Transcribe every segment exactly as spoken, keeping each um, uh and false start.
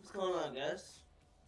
What's going on, guys?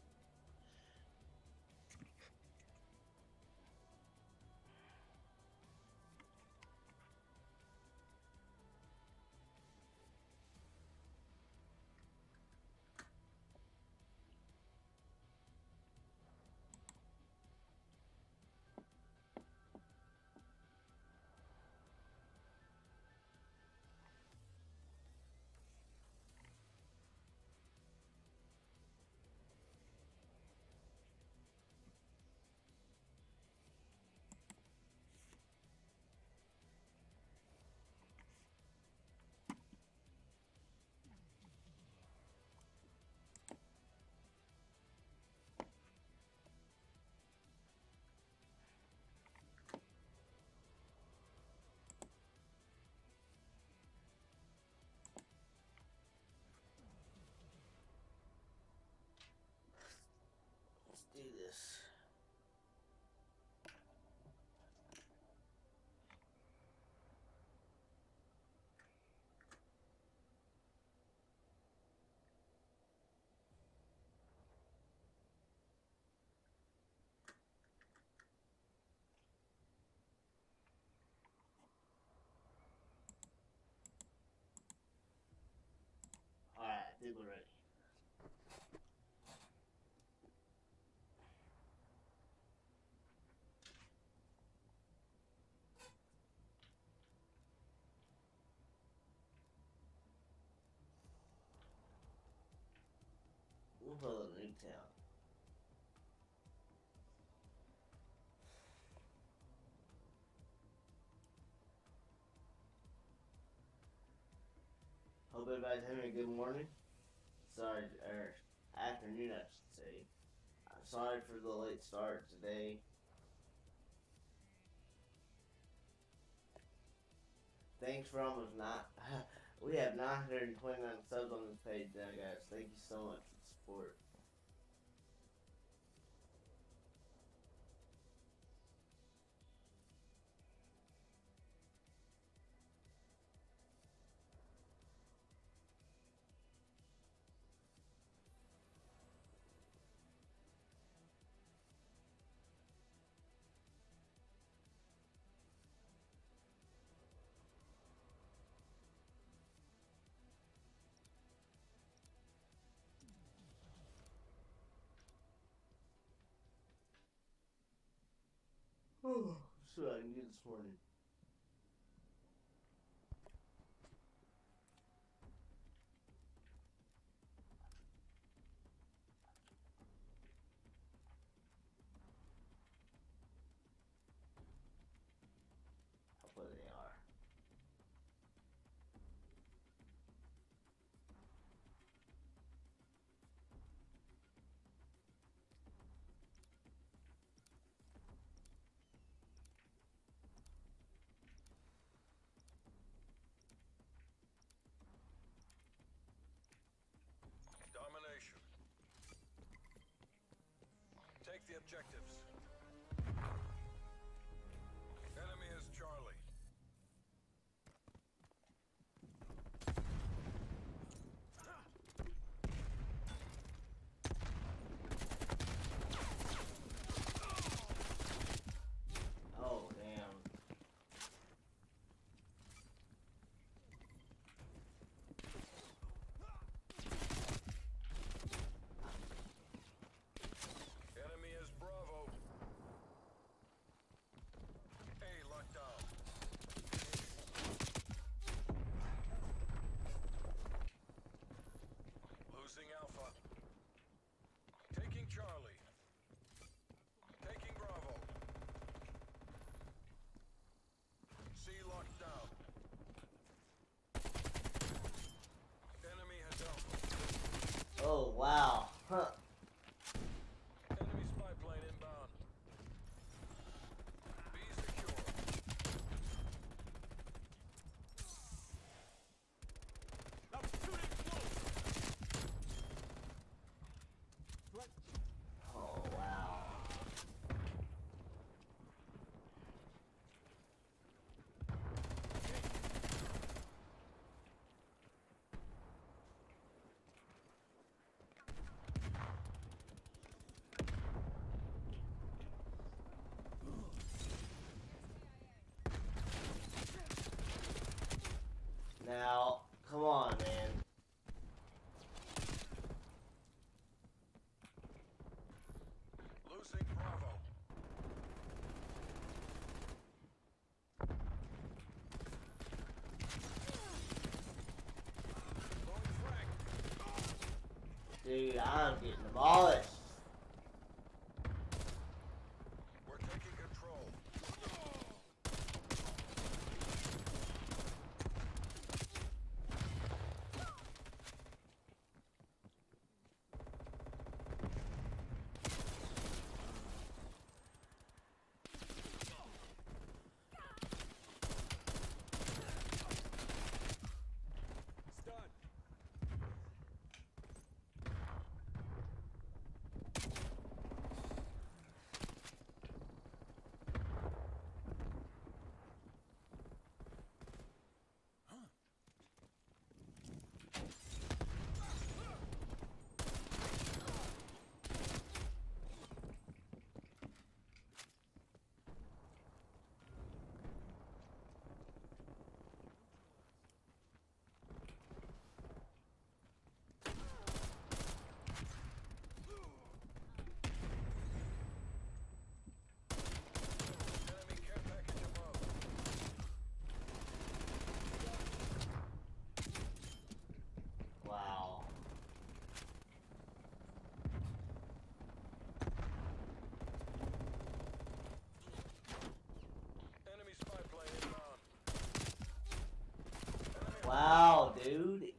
Let's do this. Alright, I think we're ready. We'll build a new town. Hope everybody's having a good morning. Sorry, or afternoon, I should say. I'm sorry for the late start today. Thanks for almost not. We have nine hundred twenty-nine subs on this page now, guys. Thank you so much for the support. Oh, see what I can do this morning. Hopefully they are. Domination. Take the objectives. Enemy is Charlie. Oh, damn. Enemy is Bravo. A lockdown. Losing Alpha. Taking Charlie. Taking Bravo. C locked down. Enemy has Alpha. Oh, wow. Huh. Enemy spy plane inbound. Be secure. Now shooting close. Oh, wow. Dude, I'm getting demolished. We're taking control. Stun. Enemy care package above. Wow. Enemy spy plane inbound. Enemy Wow, dude.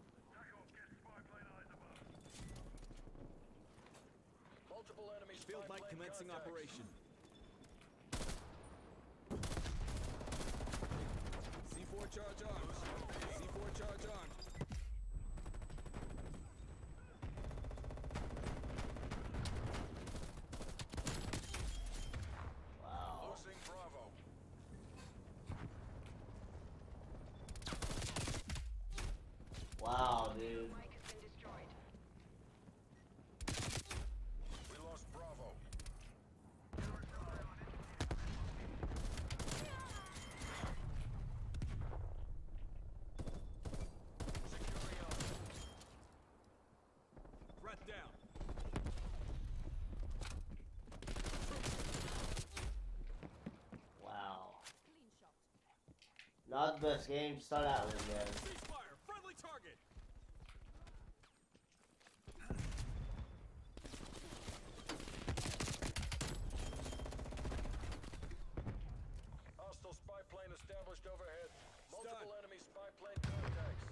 multiple enemy spy Field mic plane commencing contacts. operation. C four charge arms. C four charge arms. Wow. Losing Bravo. Wow, dude. Mike has been destroyed. We lost Bravo. Securing Alpha. Threat down. Wow. Clean shot. Not the best game to start out with, guys. Ceasefire. Friendly target. Hostile spy plane established overhead. Multiple Stun. enemy spy plane contacts.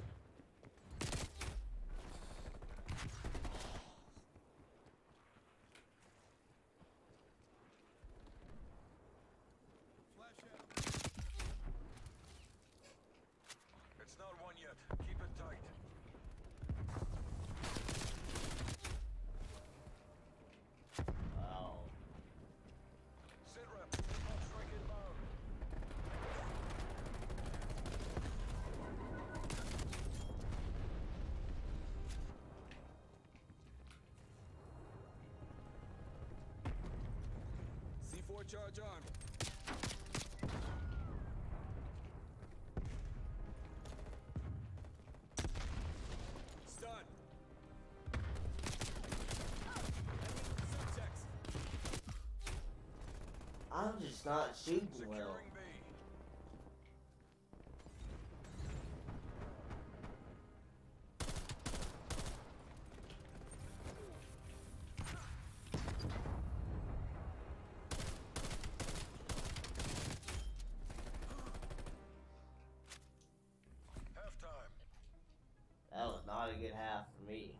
Flash out. It's not one yet. Keep it tight. Wow. Sit rep. Pulse strike inbound. C four charge armed. Stun. Subtext. I'm just not shooting well. Securing B. Halftime. That was not a good half for me.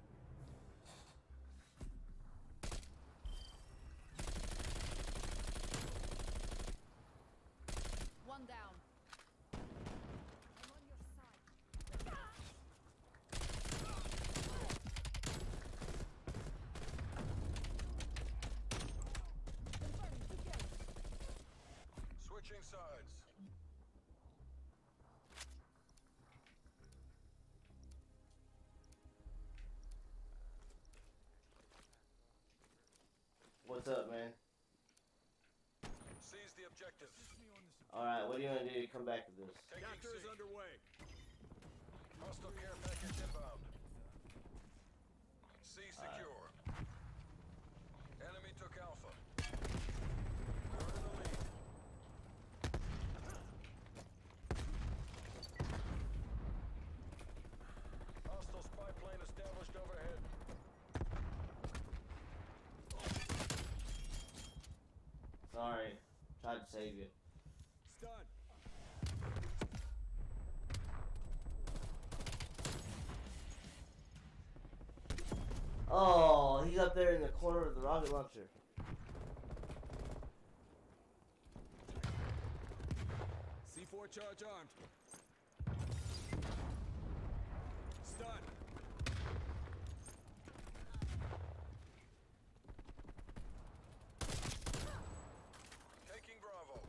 One down. I'm on your side. Confirming P K. Switching sides. What's up, man? Seize the objective. Alright, what do you want to do to come back to this? Taking Capture is C. underway. Hostile care package inbound. C secure. Enemy took Alpha. We're in the lead. Hostile spy plane established overhead. Sorry. Tried to save you. Stun. Oh, he's up there in the corner of the rocket launcher. C four charge armed. Stun. Taking Bravo.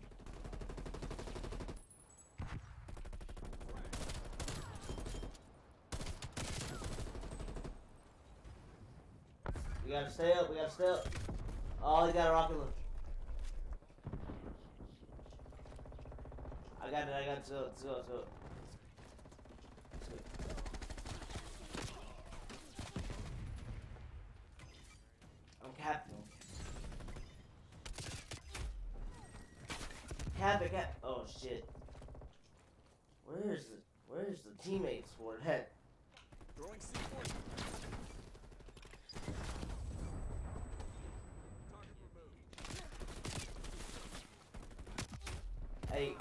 We gotta stay up, we gotta stay up. Oh, he got a rocket launcher. I got it, I got it. Let's go, let's go, let's go. Let's go. I'm captain. Captain, cap. Oh shit. Where's the Where's the teammates for that? Throwing C four. Target removed. Hey,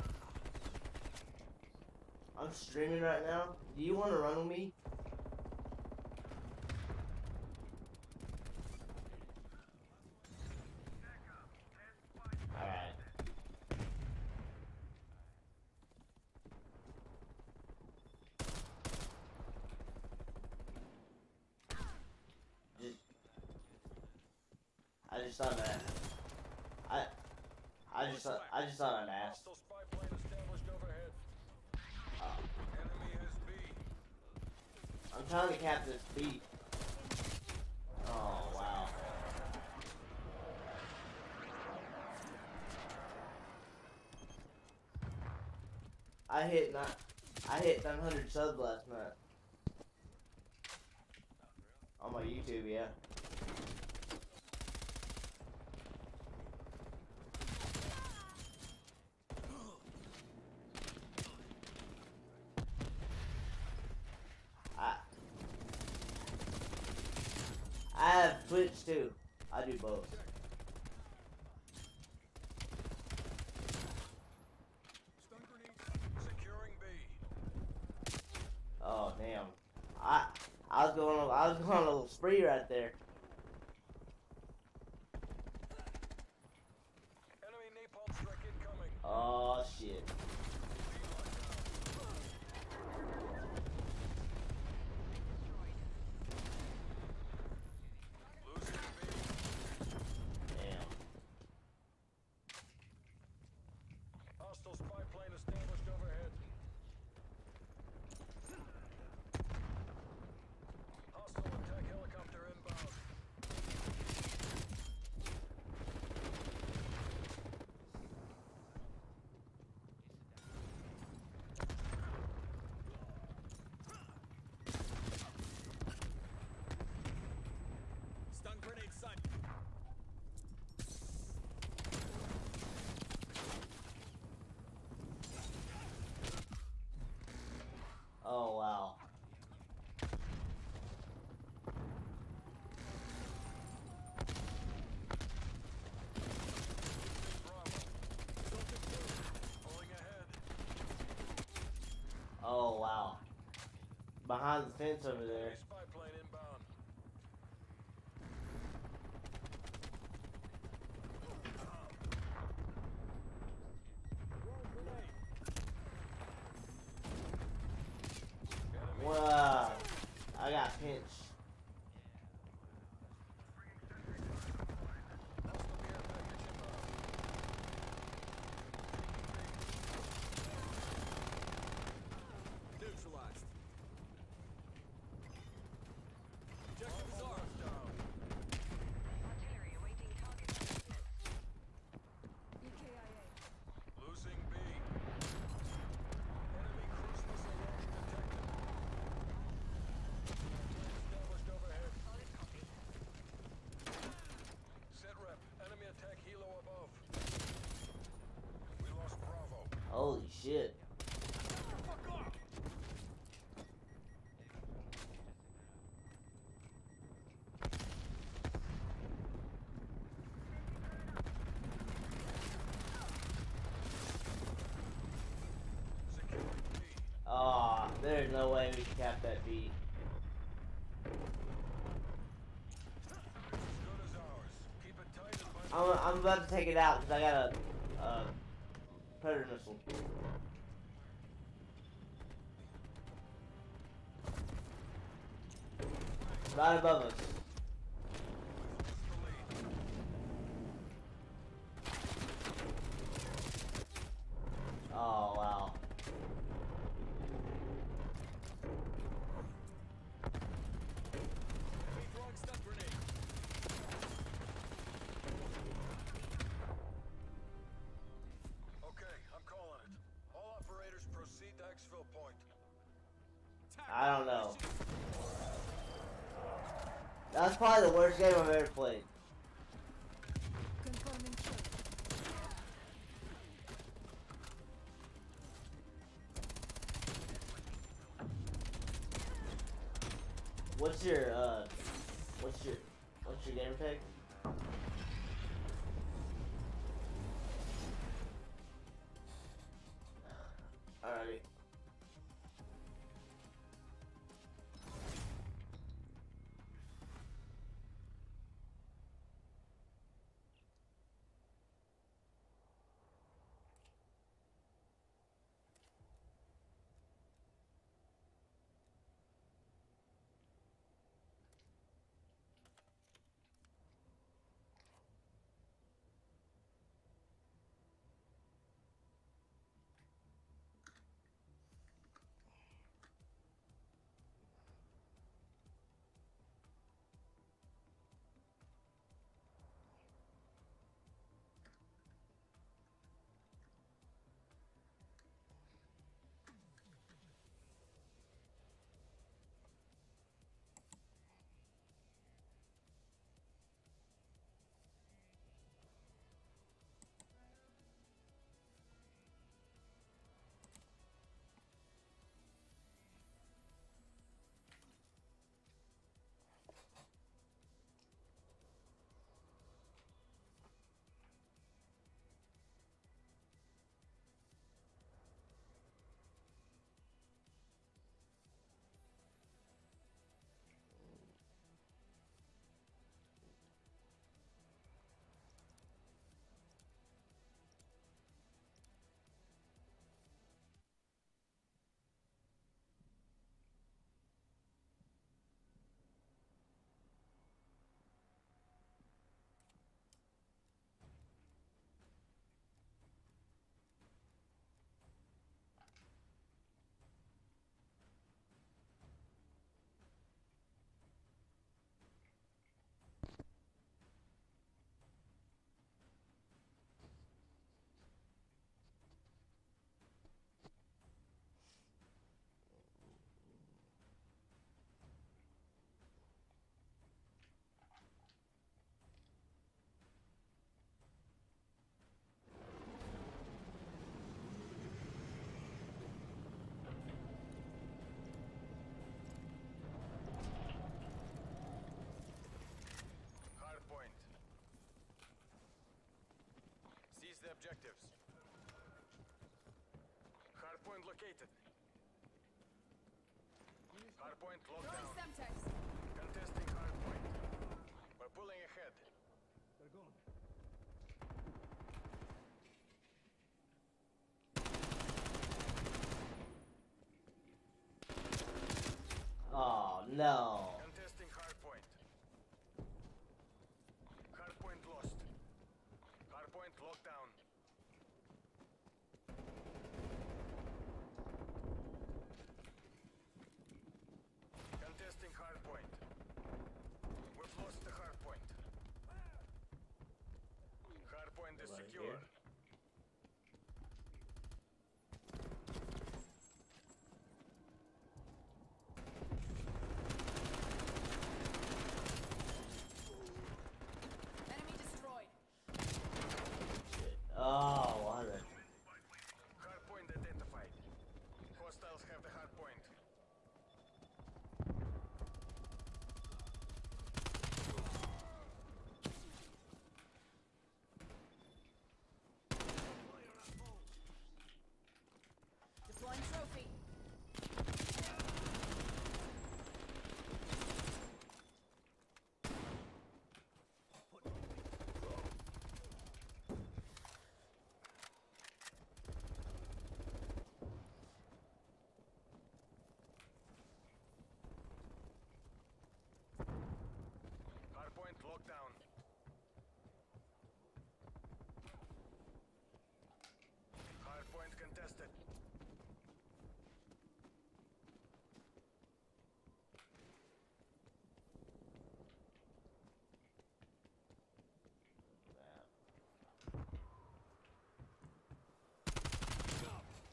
I'm streaming right now. Do you want to run with me? Alright. Just, I just thought that. I, I just thought, I just thought I'd ask. Hostile spy plane established overhead. Uh, Enemy has B. I'm trying to cap this beat. Oh wow. I hit not. I hit nine hundred subs last night. On my YouTube, yeah. I I have Twitch too. I do both. Stun grenade. Securing B. Oh damn. I I was going on, I was going on a little spree right there. Enemy napalm strike incoming. Oh shit. Losing B. Damn. Hostile spy plane established overhead. Hostile attack helicopter inbound. Stun grenade sight. Oh wow. Bravo. Pulling ahead. Oh wow. Behind the fence over there. Spy plane inbound. Throw grenade. Enemy Wow. I got pinched. hostile care package inbound. Neutralized. Objective is Bravo armed. down. Artillery awaiting target coordinates. E K I A. Losing B. Enemy cruise missile launch detected. There's no way we can cap that B. As good as ours. Keep it tight and I'm, I'm about to take it out because I got a uh, predator missile. Right above us. Oh wow. Enemy throwing stun grenade. Okay, I'm calling it. All operators proceed to exfil point. I don't know. That's probably the worst game I've ever played. Confirming kill. What's your uh what's your what's your game tag? Alrighty. Hard point. Seize the objectives. Hard point located. Hard point locked Throwing down. Semtex. Contesting hard point. We're pulling ahead. They're gone. Oh no. Contesting hard point. Hard point lost. Hard point locked down. Contesting hard point. We've lost the hard point. Hard point is Right secure. here. Enemy destroyed. Shit. Oh, what a Hard point identified. Hostiles have the hard point.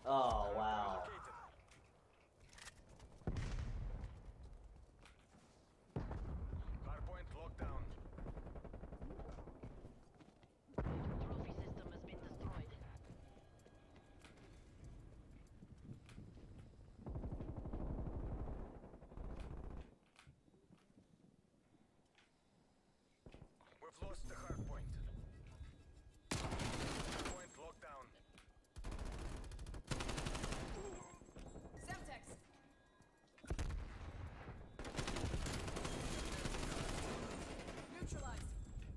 Oh, wow. Located. Hardpoint locked down. Trophy system has been destroyed. We've lost the hardpoint. Hardpoint locked down. Semtex! Neutralized.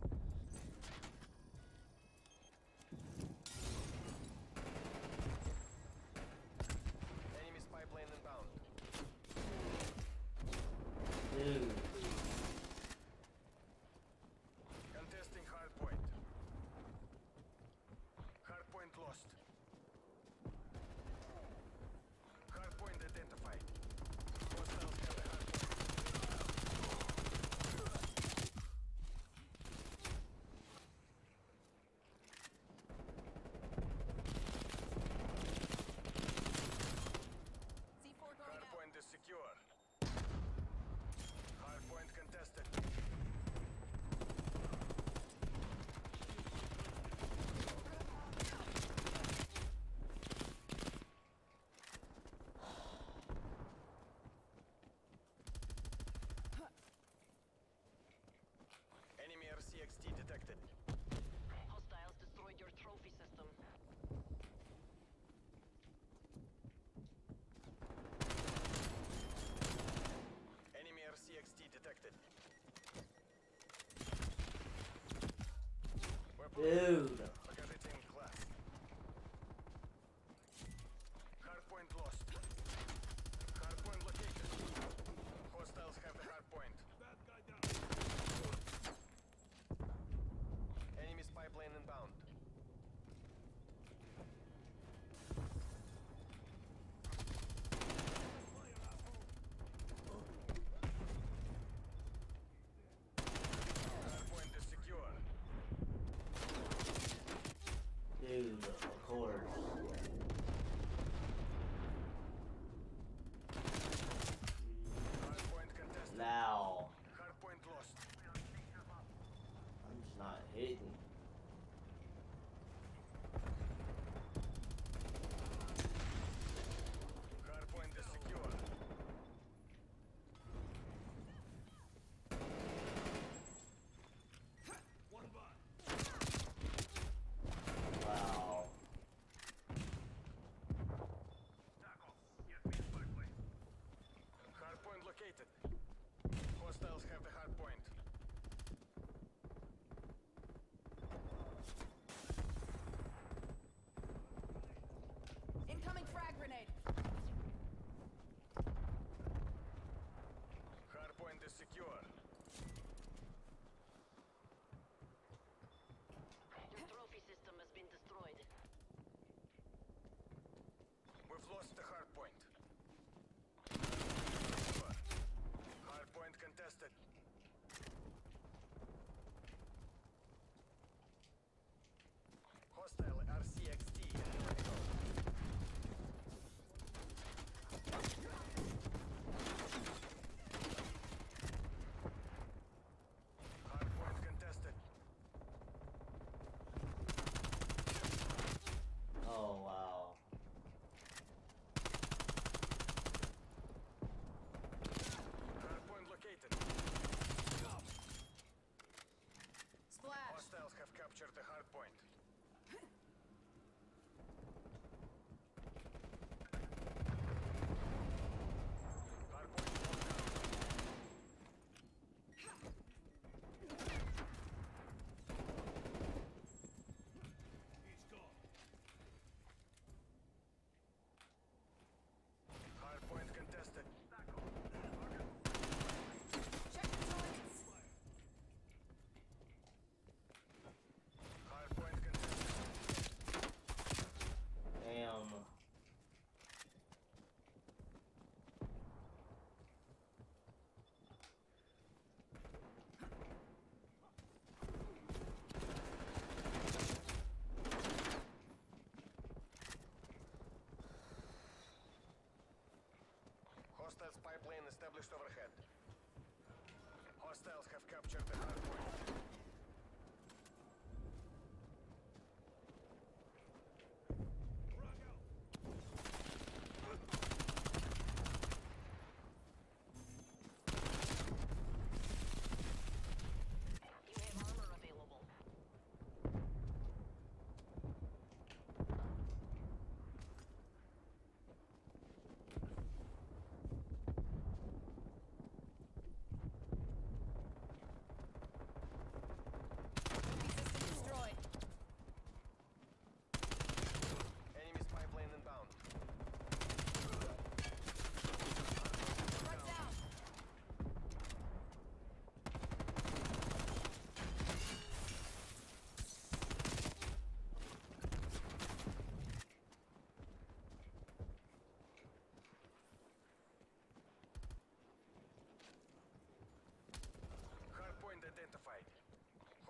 Enemy spy plane inbound. Dude. Contesting hardpoint. Hardpoint lost. Hardpoint identified. Hostiles have the hardpoint. C four going out. Hardpoint is secure. Hardpoint contested. Enemy R C X T detected. Hostiles destroyed your trophy system. Enemy R C X T detected. Weapon Dude. покажите им класс. Hardpoint lost. Hardpoint located. Hostiles have the hardpoint. Bad guy down. Enemy spy plane inbound. Hardpoint is secure. Dude, of course. Hardpoint contested. Now. Hardpoint lost. I'm just not hitting. Hardpoint is secure. One by. Wow. Hardpoint located. Hostiles have the hardpoint.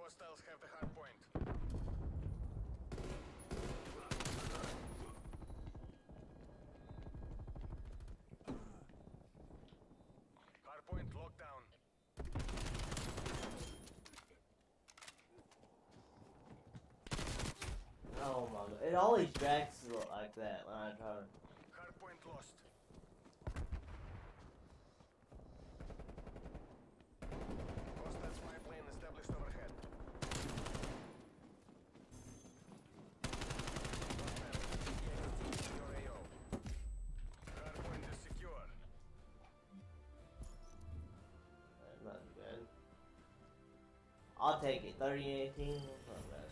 Hostiles have the hard point. Hard point locked down. Oh my god. It always drags like that when I try to. Hard point lost. Hostile spy plane established overhead. Your A O. Hard point is secure. That's not good. I'll take it. thirty eighteen. Not bad.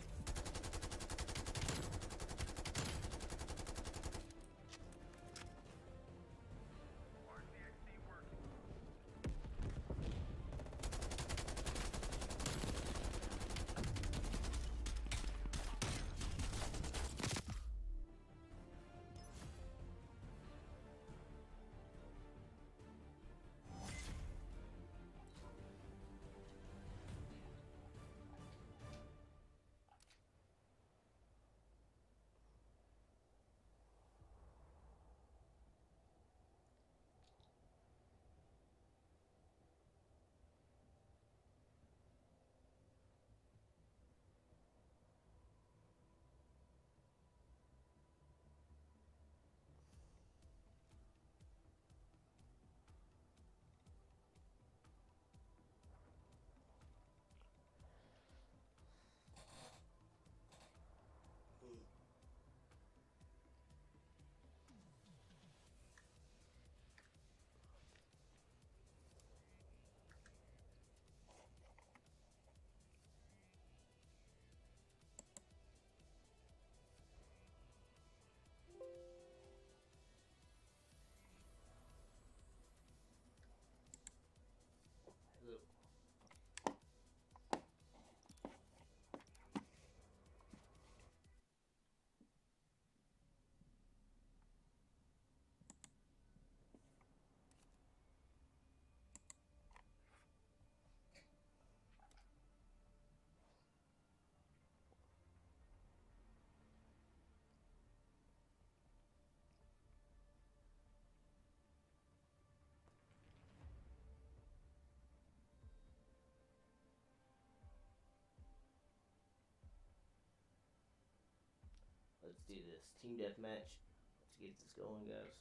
Let's do this. Team deathmatch. Let's get this going, guys.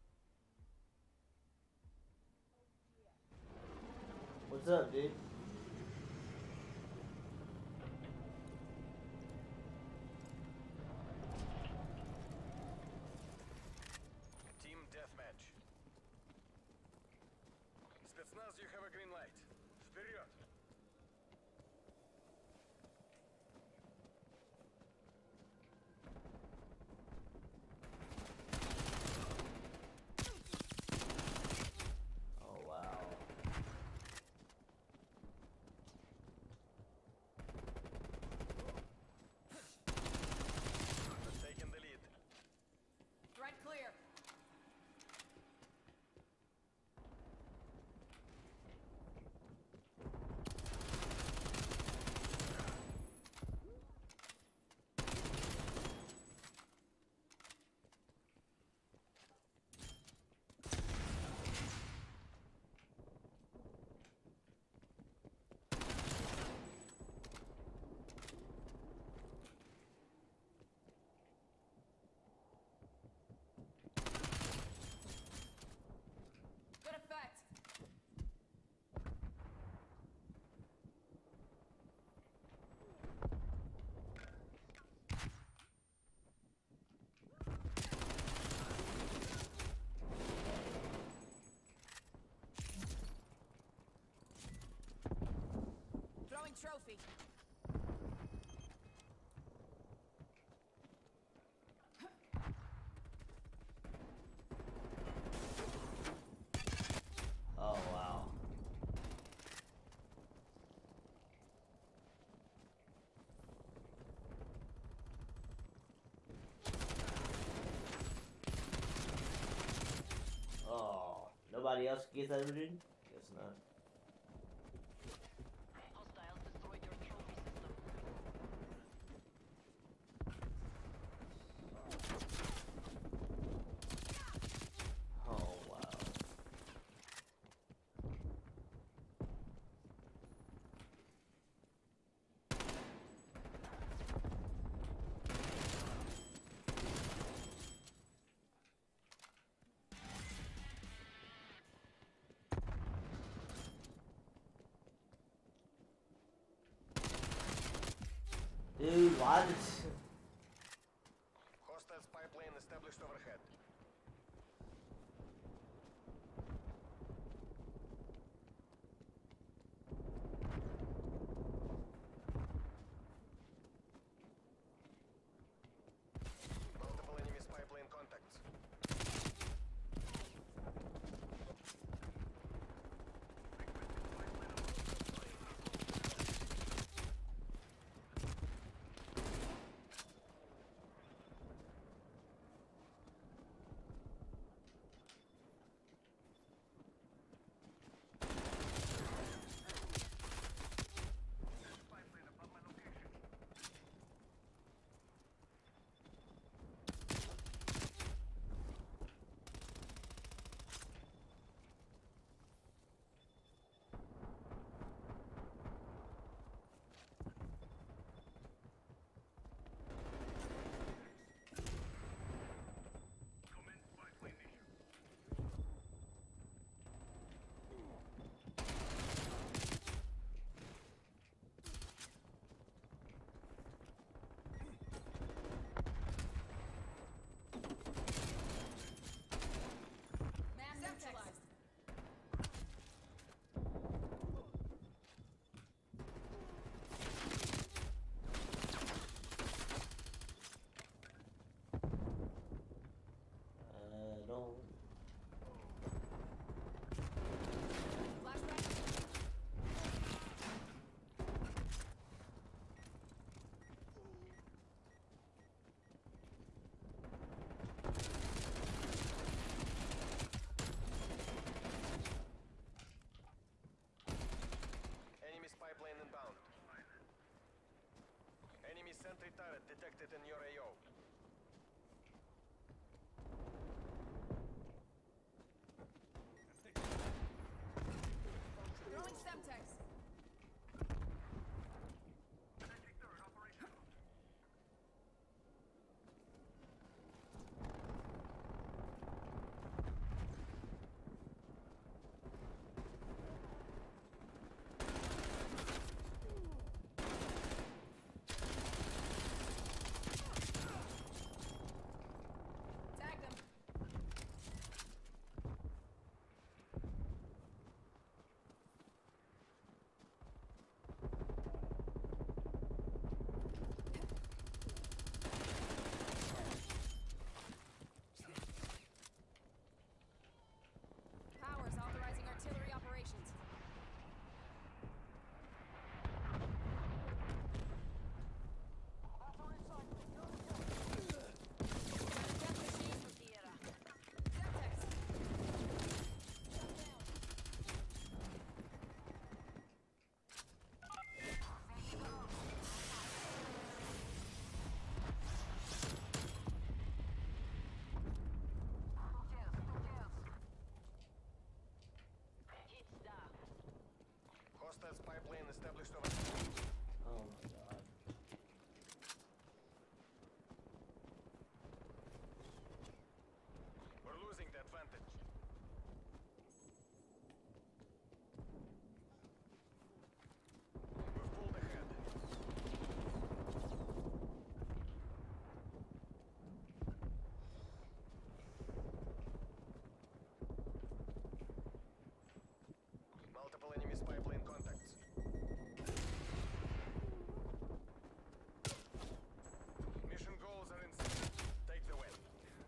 What's up, dude? Team deathmatch. Spetsnaz, you have a green light. Вперед! Oh, wow. Taking the lead. Threat clear. Good effect. Throwing trophy. Oh, wow. Oh, nobody else gets that, dude? Guess not. Hostiles destroyed your trophy system. Dude, why did... Hostile spy plane established overhead. Multiple enemy spy plane contacts. Man neutralized. Uh, don't... Flashback. Enemy spy plane inbound. Enemy sentry turret detected in your A O. Throwing Semtex. Tagged him. Powers authorizing artillery operations. Death machine. Semtex. Shut down. Hostile spy plane established overhead. Oh my god. We're losing the advantage. We've pulled ahead. Multiple enemy spy plane contacts. Mission goals are in sight. Take the win.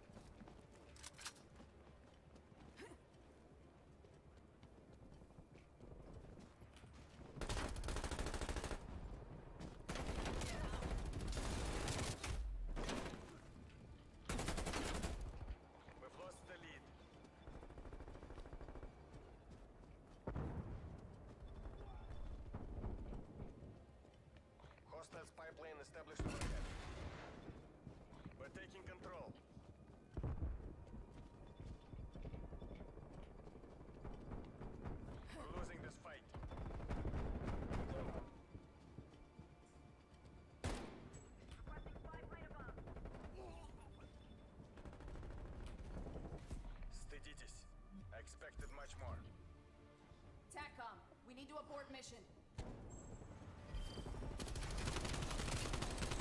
We've lost the lead. Hostile spy plane established overhead. We're taking control. We're losing this fight. Стыдитесь. I expected much more. TACCOM, we need to abort mission.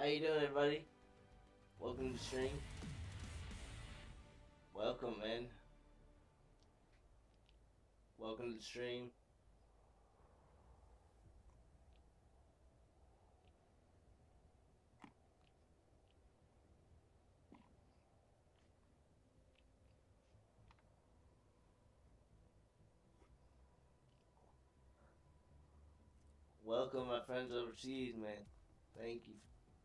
How you doing, everybody? Welcome to the stream. Welcome, man. Welcome to the stream. Welcome, my friends overseas, man. Thank you.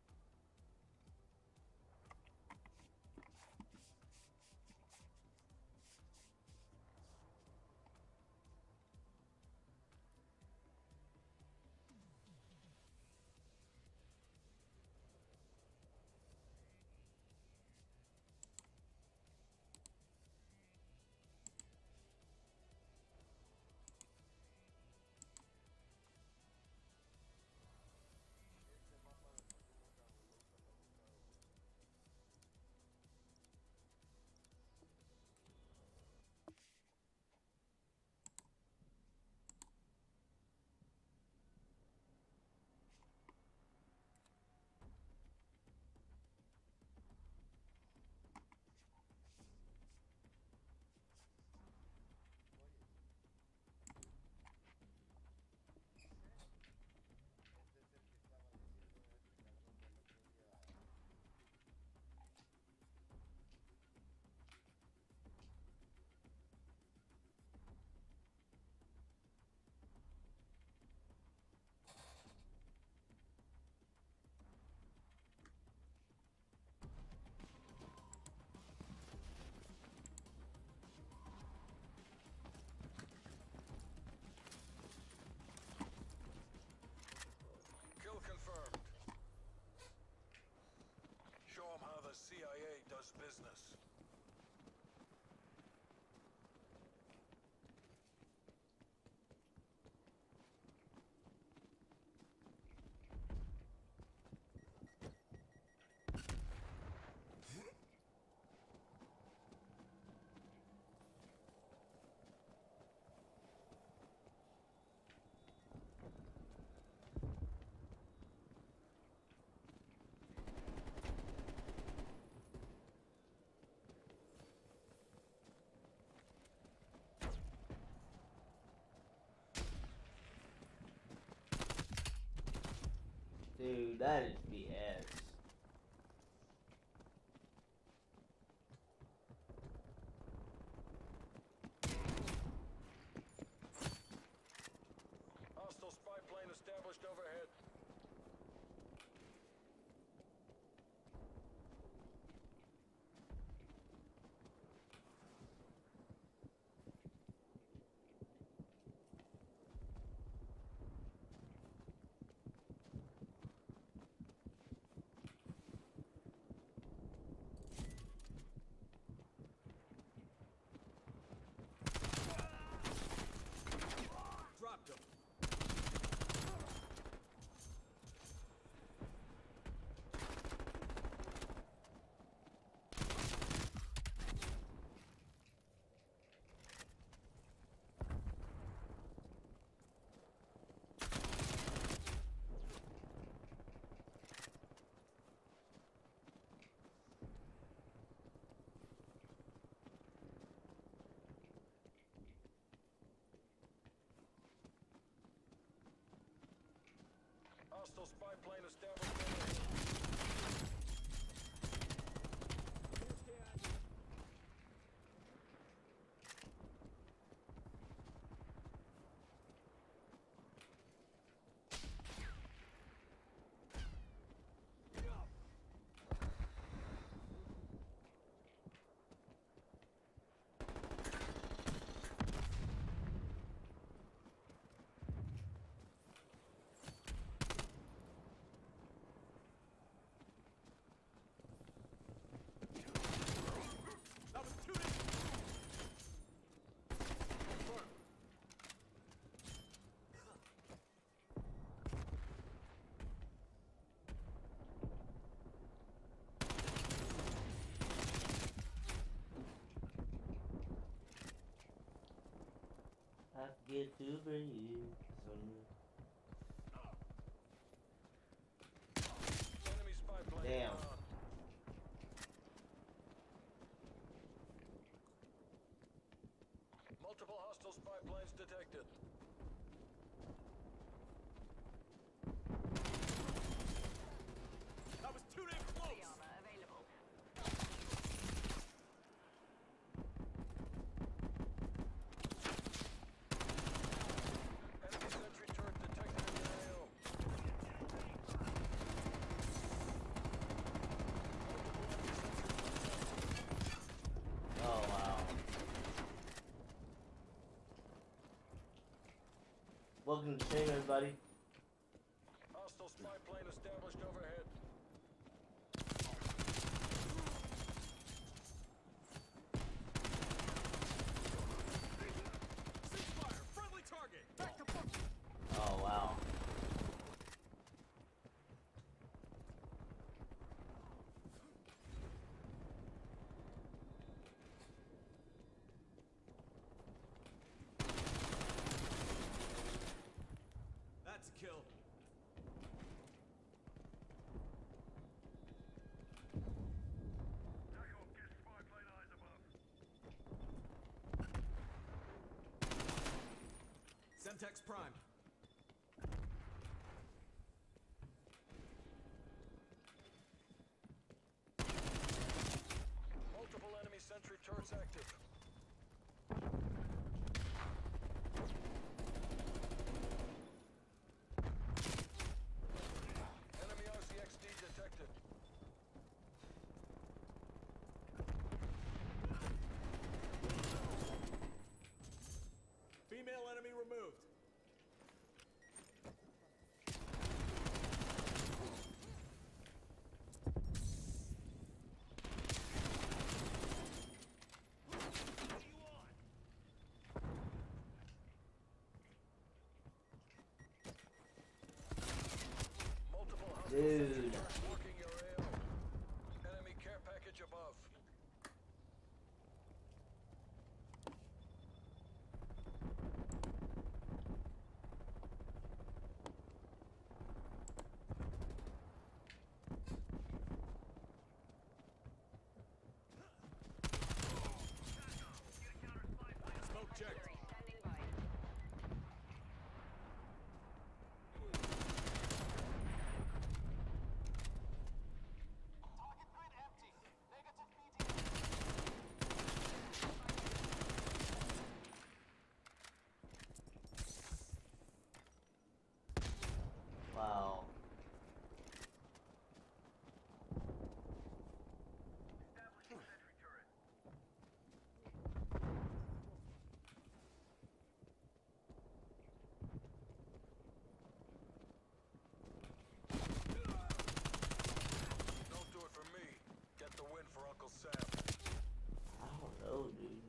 Kill confirmed. Show them how the C I A does business. Dude, that is B S. Hostile spy plane established overhead. Dropped him. Hostile spy plane established overhead. That was two days. Confirmed. I forget to breathe. Some... Enemy spy plane Damn. inbound. Multiple hostile spy planes detected. That was too damn close. Body armor available. Enemy sentry turret detected in the A O. Oh wow. Welcome to the stream, everybody. Hostile spy plane established overhead. Ceasefire. Friendly target. Back to function. Oh wow. That's a kill. Echo, get spy plane eyes above. Semtex Prime. Multiple enemy sentry turrets active. Enemy R C X D detected. Female enemy removed. Multiple hostile Dude. sentry turrets working your A O. Enemy care package above. Smoke checked. Artillery standing by. Wow. Don't do it for me. Get the win for Uncle Sam. I don't know, dude.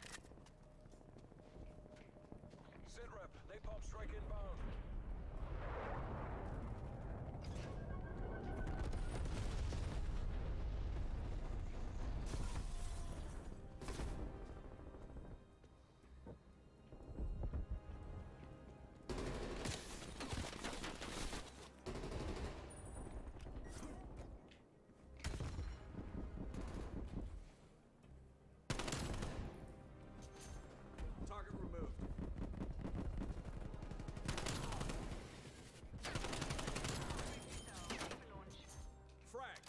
Sit rep, napalm strike inbound. Target removed. Ready for launch. Frag.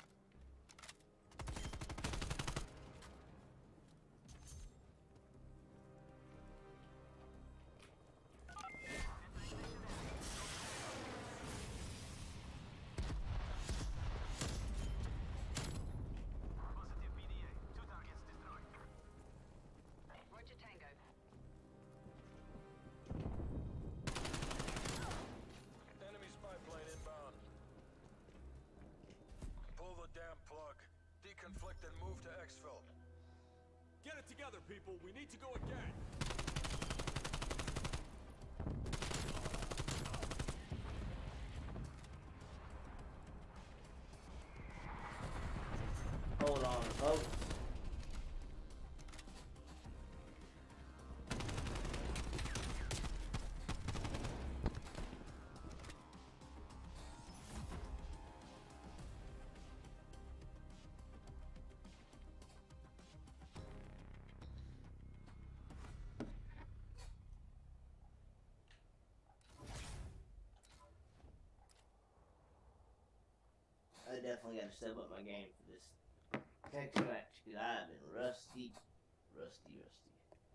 Roger Tango. Enemy spy plane inbound. Pull the damn plug. Deconflict and move to exfil. Get it together, people. We need to go again. Hold on, folks. definitely got to step up my game for this next match because I've been rusty, rusty, rusty.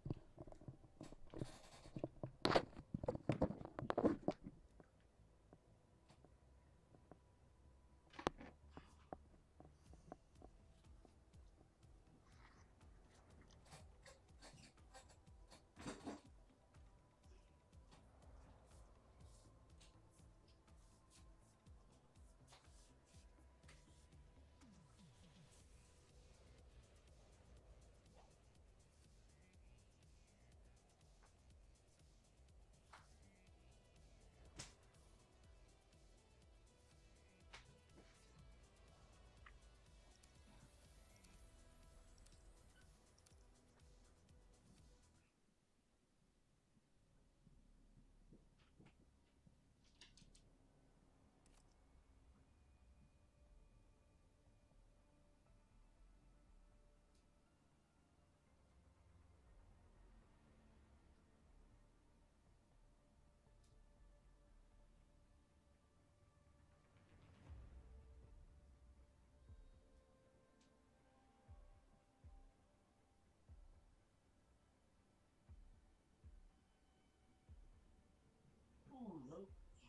Ooh, nope.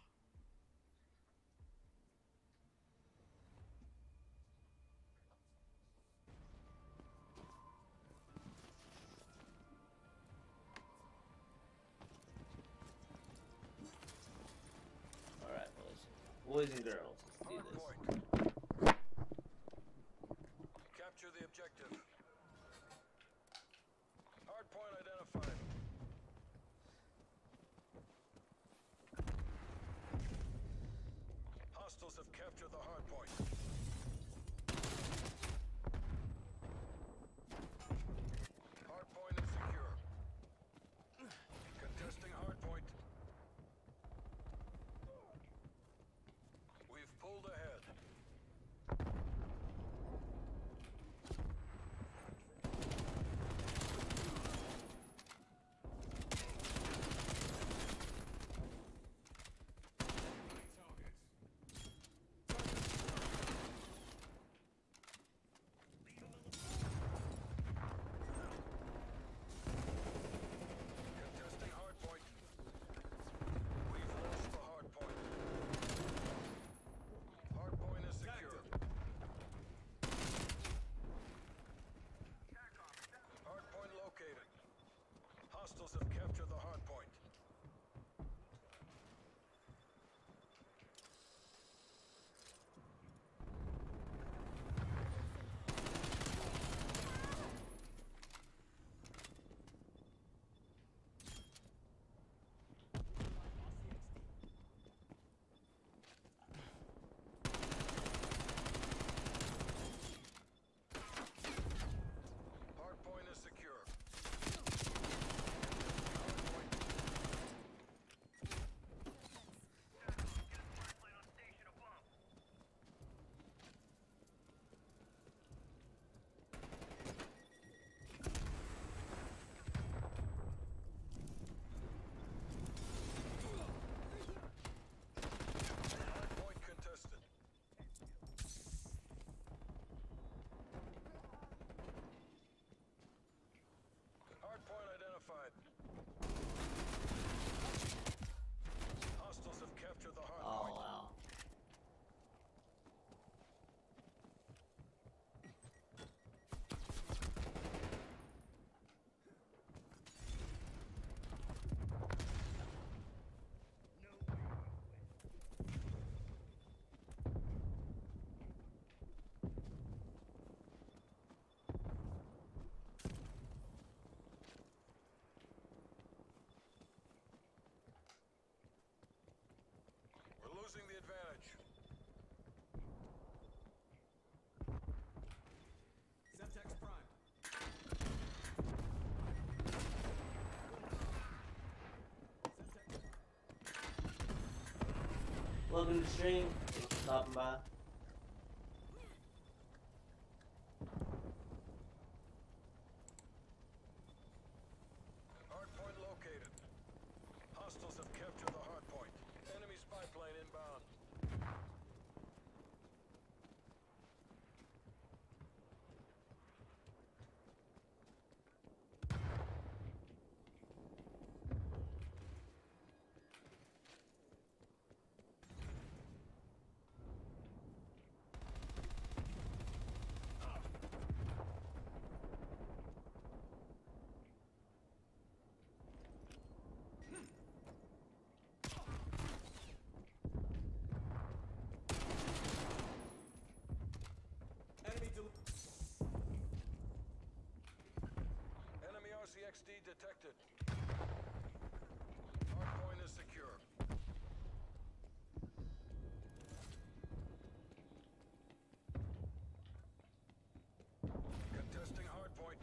Alright, boys. Boys and girls, let's do this. Hardpoint. Capture the objective. Hardpoint identified. Hostiles have captured the hardpoint. Hardpoint is secure. Contesting hardpoint. We've pulled ahead. Contesting hardpoint. We've lost the hardpoint. Hardpoint is secure. Hardpoint located. Hostiles have captured the hardpoint. Hardpoint is secure. Hardpoint. Hardpoint contested. Hardpoint identified. Hostiles have captured the Oh, hardpoint. wow. We're losing the advantage. Semtex Prime. Welcome to the stream. Thanks for stopping by. Hardpoint located. Hostiles have captured the hardpoint. Enemy spy plane inbound. detected. Hardpoint is secure. Contesting hardpoint.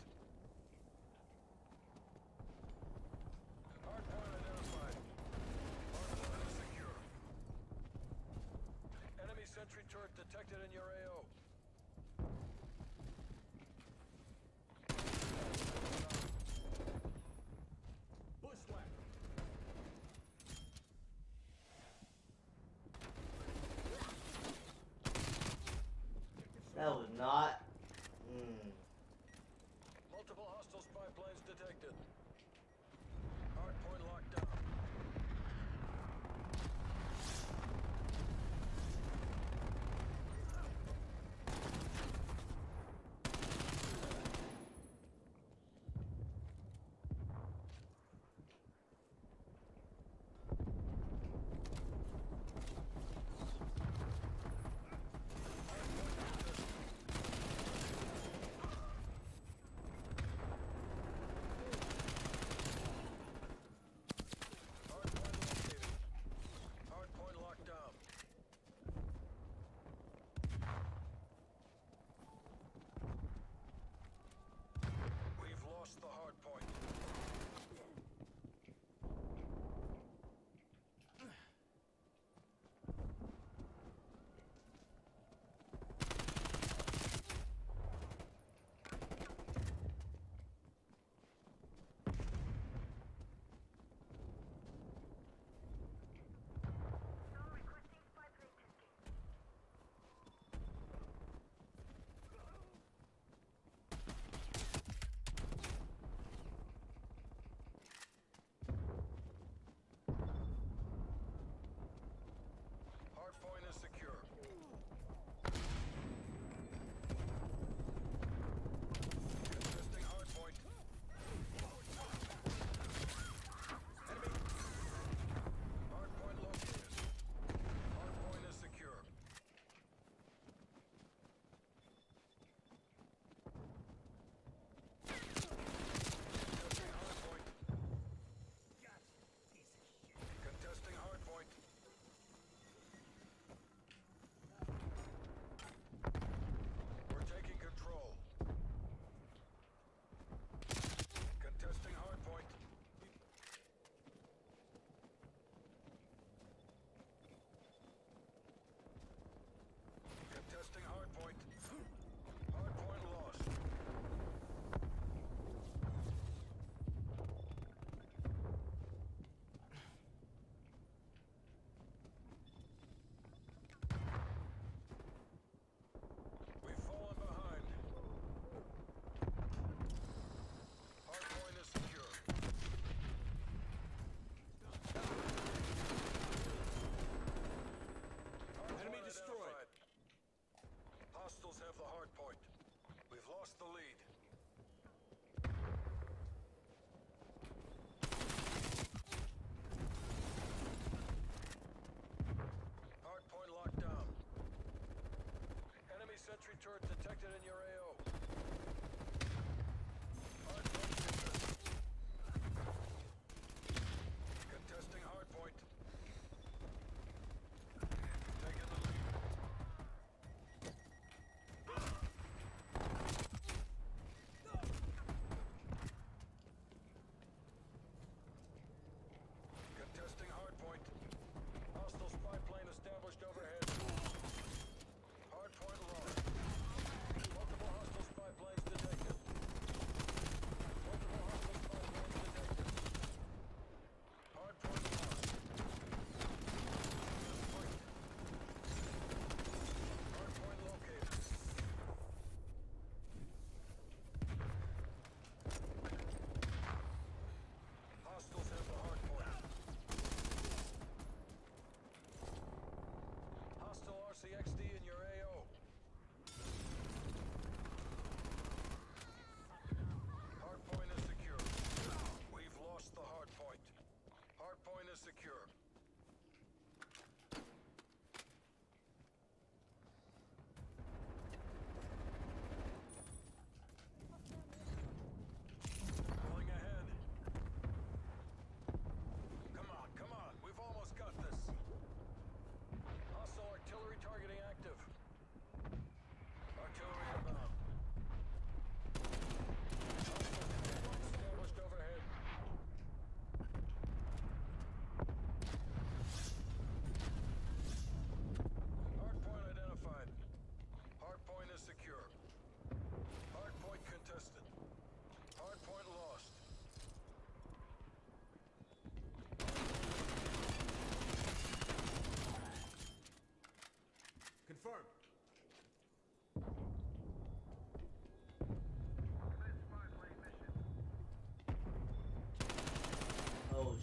Hardpoint identified. Hardpoint is secure. Enemy sentry turret detected in your A O.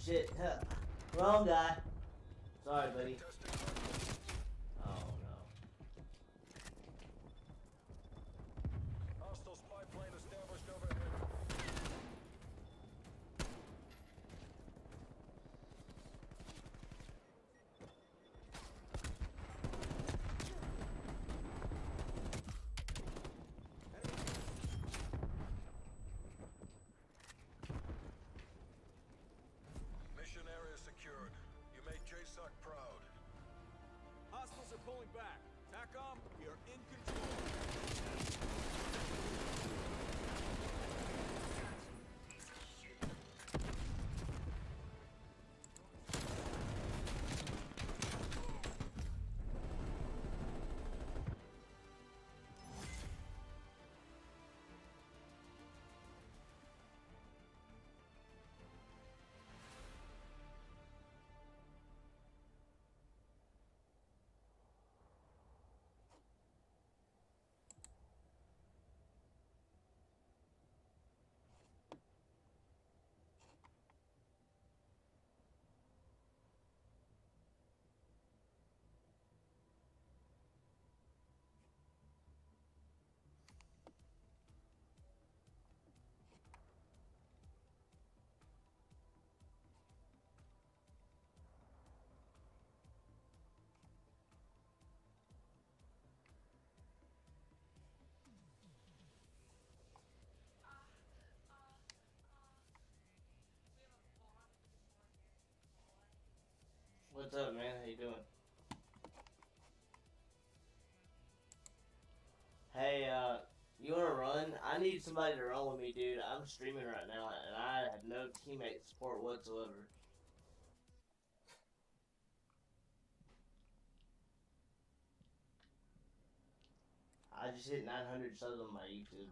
shit. Wrong guy. Sorry, buddy. Testing hardpoint. Oh no. Hostile spy plane established overhead. Mission area secured. You made J SOC proud. Hostiles are pulling back. TACOM, we are in control. What's up, man? How you doing? Hey, uh, you wanna run? I need somebody to run with me, dude. I'm streaming right now, and I have no teammate support whatsoever. I just hit nine hundred subs on my YouTube.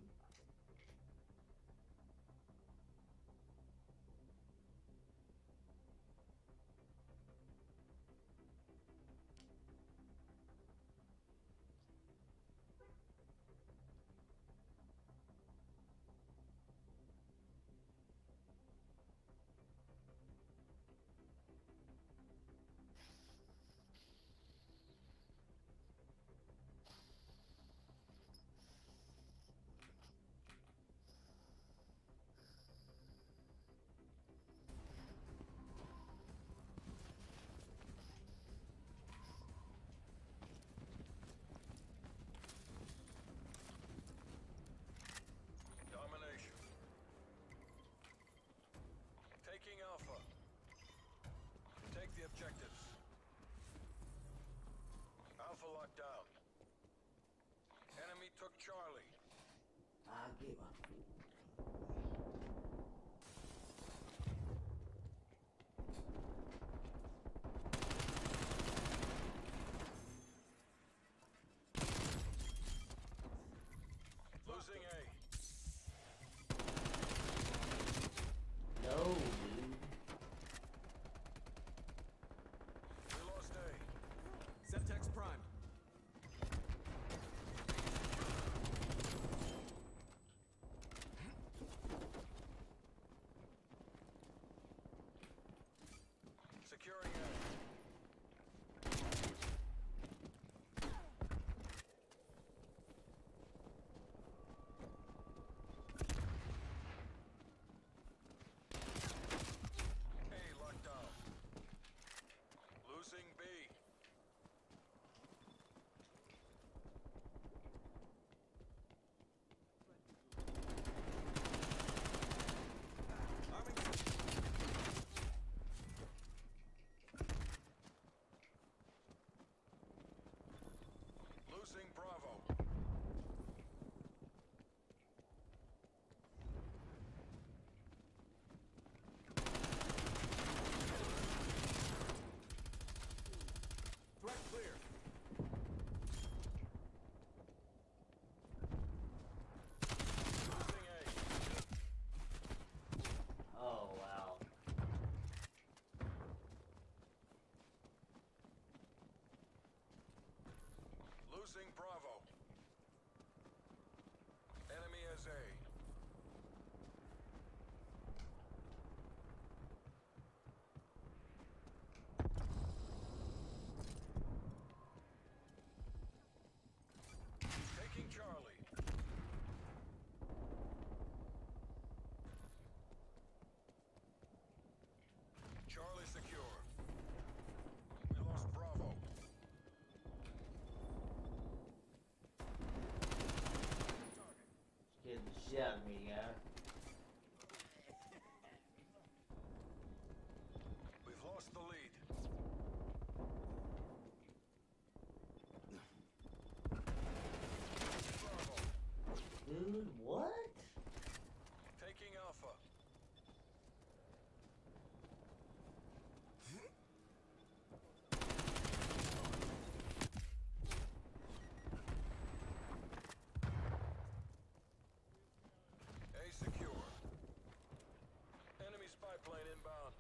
Domination. Taking Alpha. Take the objectives. Alpha locked down. Enemy took Charlie. Ah, get my. Losing A. No, dude. We lost A. Semtex primed. lost the lead. Bravo. Dude, what? Taking Alpha. A secure. Enemy spy plane inbound.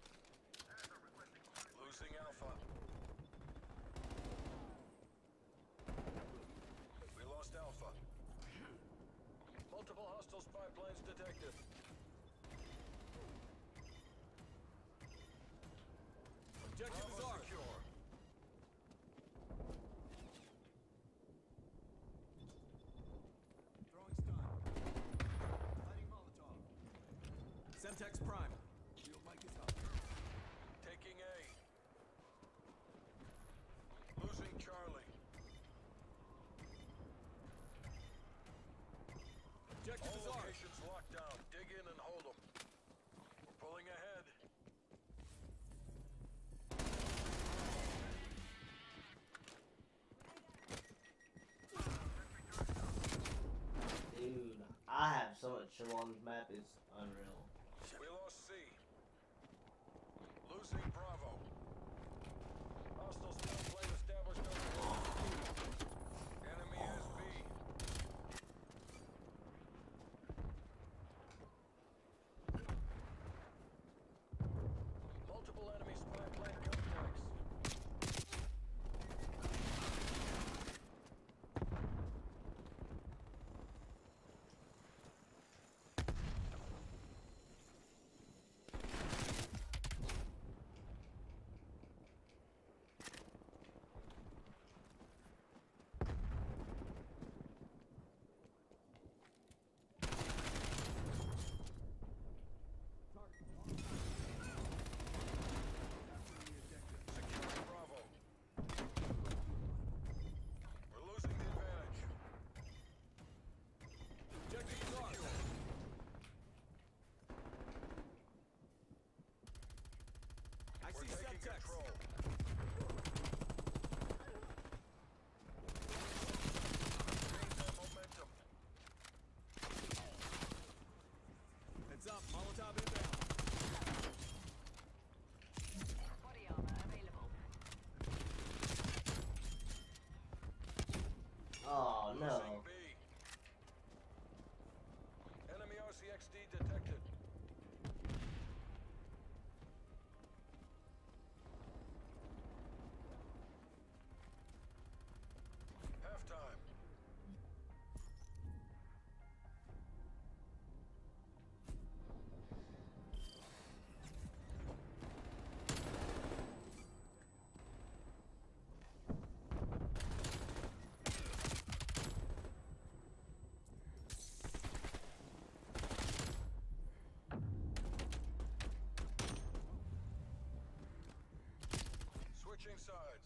Losing Alpha. We lost Alpha. Multiple hostile spy planes detected. Objective is Bravo ours. secure. Throwing stun. Lighting Molotov. Semtex Prime. Shield mic is up. Taking A. Losing Charlie. Objective is All ours. locations locked down. Dig in and hold them. We're pulling ahead. Dude, I have so much trouble on this map, it's unreal. We lost C. Losing Bravo. Hostile spy plane established over. Enemy has B. Multiple enemy spy plane contacts. Securing Bravo. We're losing the advantage. Objective is ours. I We're see taking Semtex. control. Gain that momentum. Heads up. Molotov inbound. Body armor available. Oh no. Losing B. Enemy R C X D detected. Halftime. Switching sides.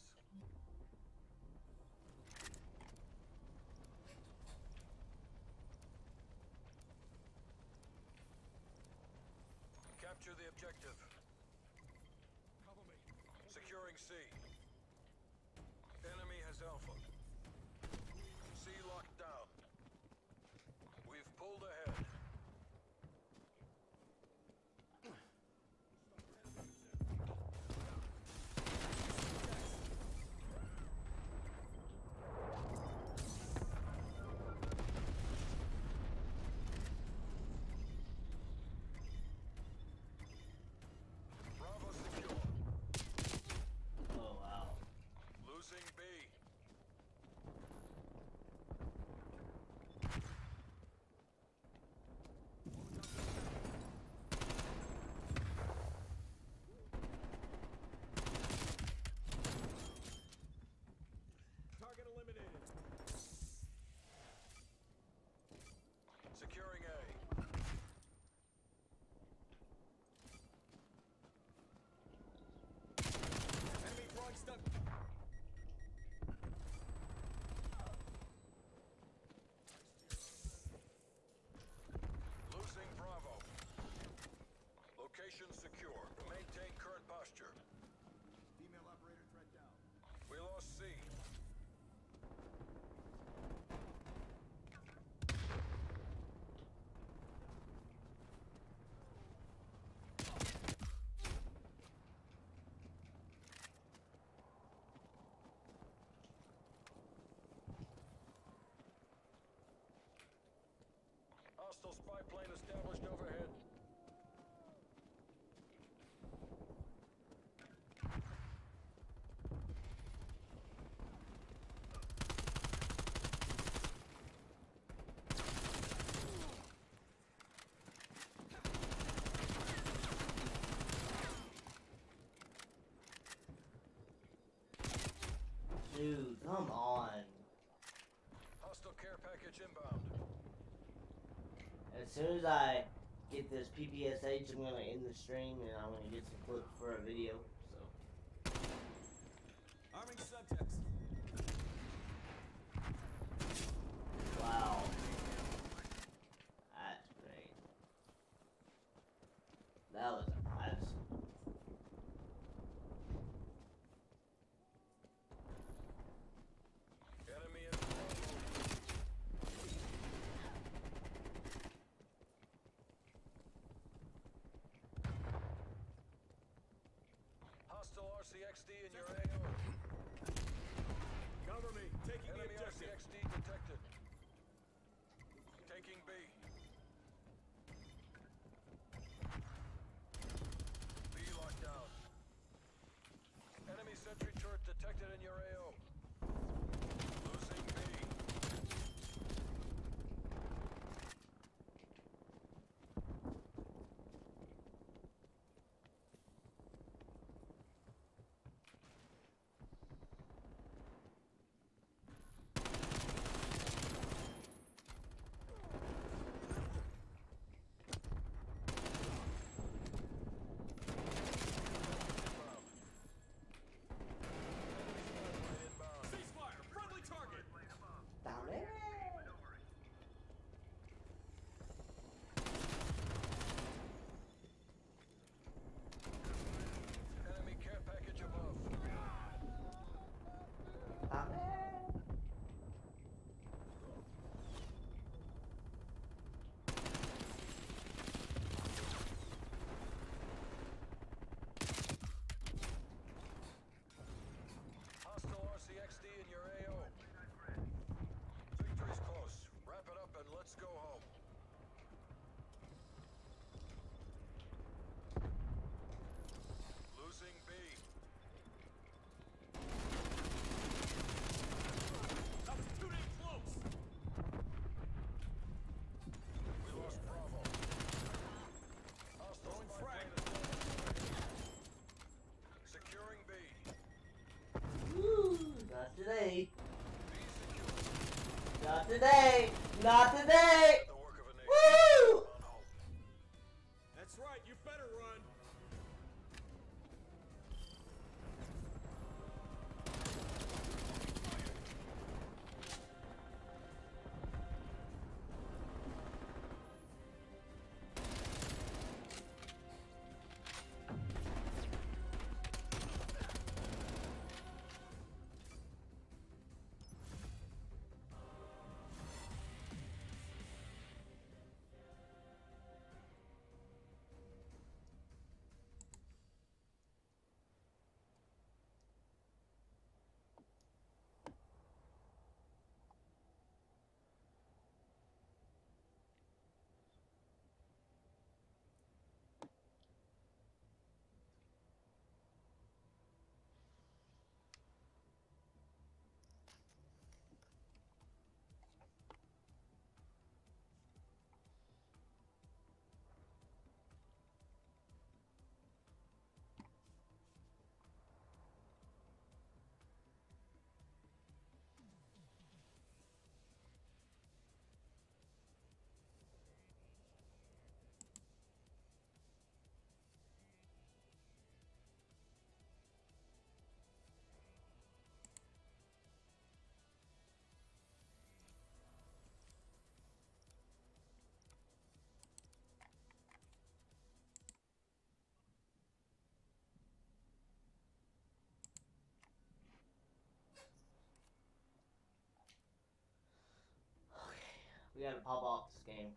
Capture the objective. Cover me. Securing C. Enemy has Alpha. C locked down. We've pulled ahead. Bravo secure. Oh wow. Losing B. Dude, come on. Hostile care package inbound. As soon as I get this P P S H, I'm gonna end the stream and I'm gonna get some clips for a video. So. Arming subtext. Wow. That's great. That was nice. Enemy in Bravo. Hostile R C X D in your A O. Cover me. Taking the Enemy R C objective. X D detected. Taking B. B locked down. Enemy sentry turret detected in your A O. Losing B. Inbound. Ceasefire. Friendly target. Down there. Enemy care package above. Down there. Hostile R C X D in your A O. Victory's close. Wrap it up and let's go home. Losing B. That was too damn close. We lost Bravo. Hostile Throwing spy frag. plane is down. Securing B. Woo, not today. B secure. Not today. Not today. The work of a nation. Woo! On home. That's right. You better run. We gotta pop off this game.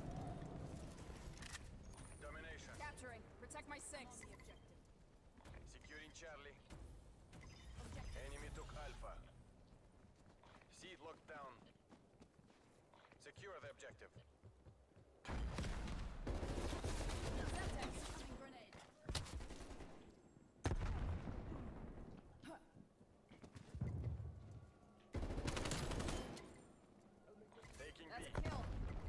Domination. Capturing. Protect my sinks. Charlie. Objective. Enemy took Alpha. Seed locked down. Secure the objective. Semtex. Throwing grenade. Taking That's B. a kill.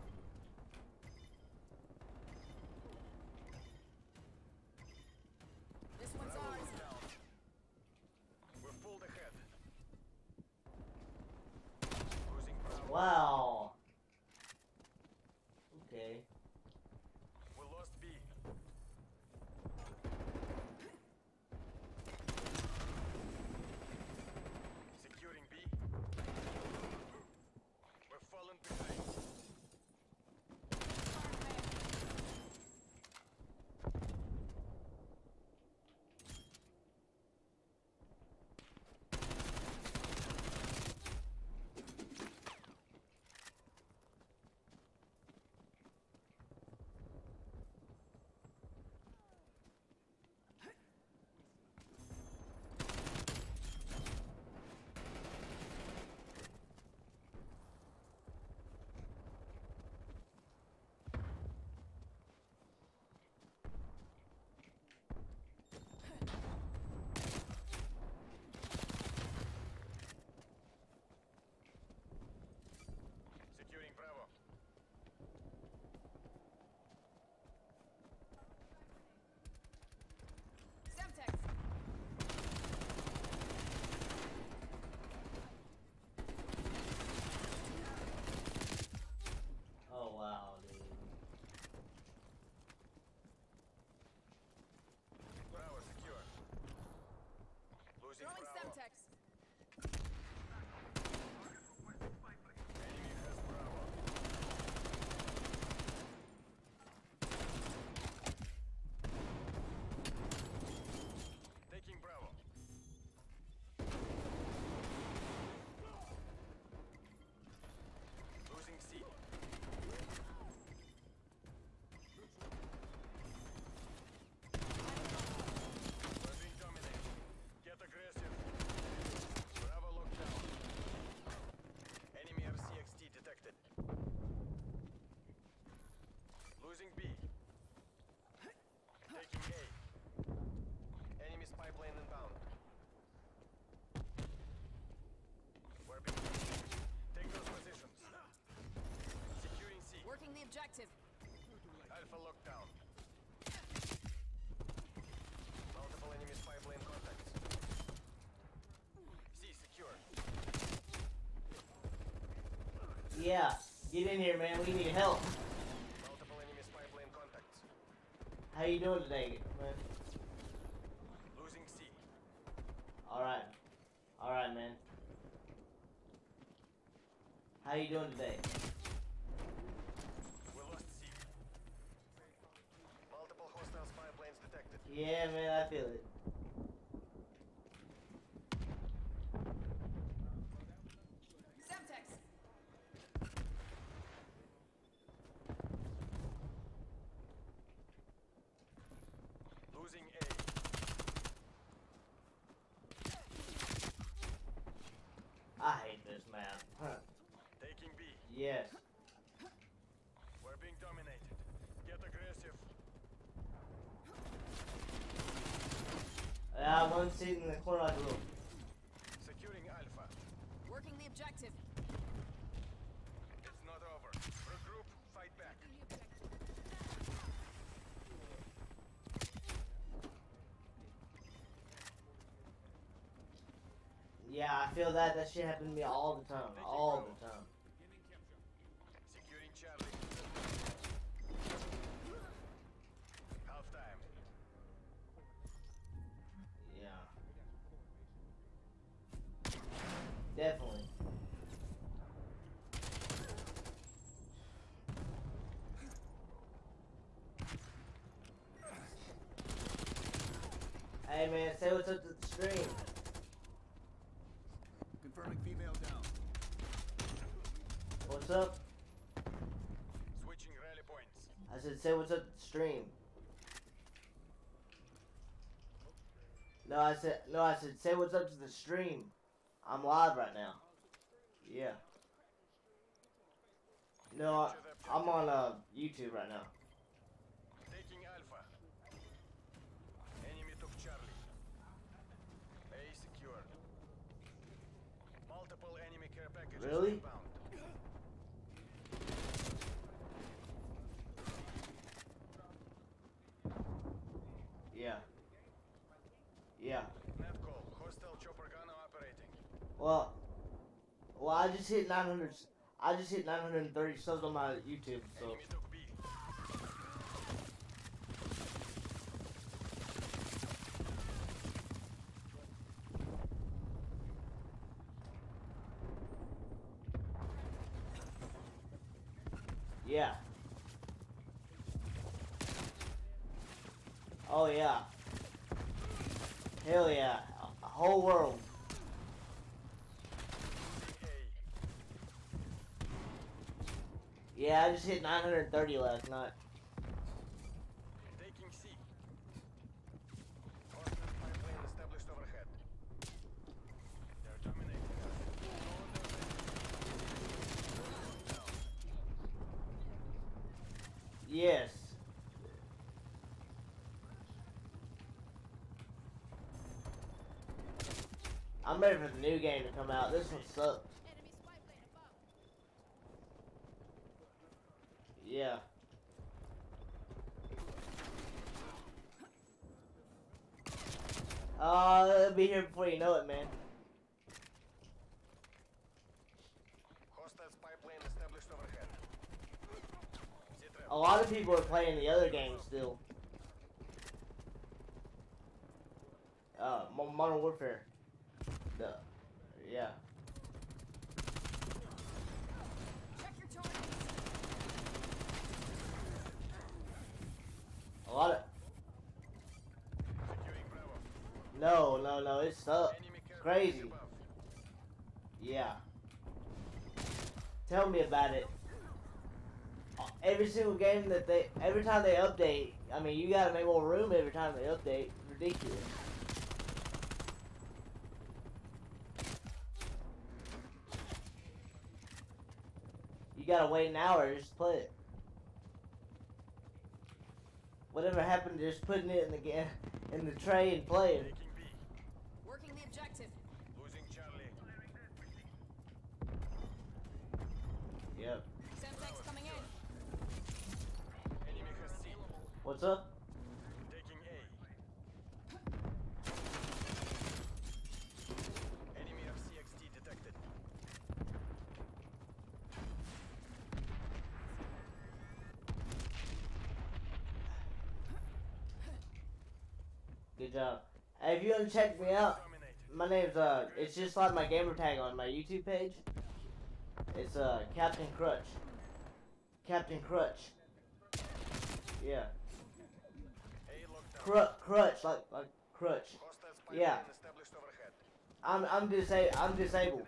This one's Bravo ours. locked down. We're pulled ahead. Losing Bravo. Wow. Okay. We lost B. Securing B. We're falling behind. Securing Bravo. Semtex. Oh wow, dude. Bravo secure. Losing Throwing Bravo. Semtex. Enemy has Bravo. Taking Bravo. Losing C. We're being dominated. Get aggressive. Bravo locked down. Enemy R C X T detected. Losing B. Taking A. Enemy spy plane inbound. We're being Take those positions. Securing C. Working the objective. Alpha locked down. Multiple enemy spy plane contacts. C secure. Yeah. Get in here, man. We need help. Multiple enemy spy plane contacts. How you doing today, man? Losing C. All right. All right, man. How you doing today? We lost C. Multiple hostile spy planes detected. Yeah, man. I feel it. Semtex. Losing A. I hate this map. Huh. Taking B. Yes. We're being dominated. Get aggressive. Yeah, one sitting in the corner like a little. Securing Alpha. Working the objective. It's not over. Regroup. Fight back. The objective. Yeah, I feel that. That shit happened to me all the time. All the time. Securing Charlie. Half time. Yeah. Definitely. Hey man, say what's up to the stream. Confirming female down. What's up? Switching rally points. I said say what's up to the stream. No, I said, no, I said, say what's up to the stream. I'm live right now. Yeah. No, I, I'm on uh, YouTube right now. Taking Alpha. Enemy took Charlie. A secured. Multiple enemy care packages Really? inbound. Yeah. Yeah. Net call. Hostile chopper gun operating. Well, well, I just hit nine hundred. I just hit nine hundred thirty subs on my YouTube. So Enemy took B. yeah. Oh yeah. Hell yeah. A whole world. Yeah, I just hit nine hundred thirty last night. Taking C. Hostile pipeline established overhead. They're dominating us. Yes. I'm ready for the new game to come out. This one sucks. Enemy spy plane above. Yeah. Uh, it'll be here before you know it, man. Hostile pipeline established overhead. A lot of people are playing the other games still. Uh, Mo- Modern Warfare. The, yeah. Check your targets. A lot of. Securing Bravo. No, no, no. It sucks. Enemy care Crazy. package above. Yeah. Tell me about it. Every single game that they, every time they update, I mean, you gotta make more room every time they update. Ridiculous. You gotta wait an hour just to play it. Whatever happened to just putting it in the ga- in the tray and playing? Taking B. Working the objective. Losing Charlie. Yep. Semtex coming in. Enemy has C. What's up? Taking A. Enemy F C X T detected. Good job. Hey, if you want to check me out, Dominate. my name's uh, it's just like my gamer tag on my YouTube page. It's uh, Captain Crutch. Captain Crutch. Yeah. A lockdown. Cru- crutch, like like crutch. Hostile pipeline Yeah. established overhead. I'm I'm disa- I'm disabled.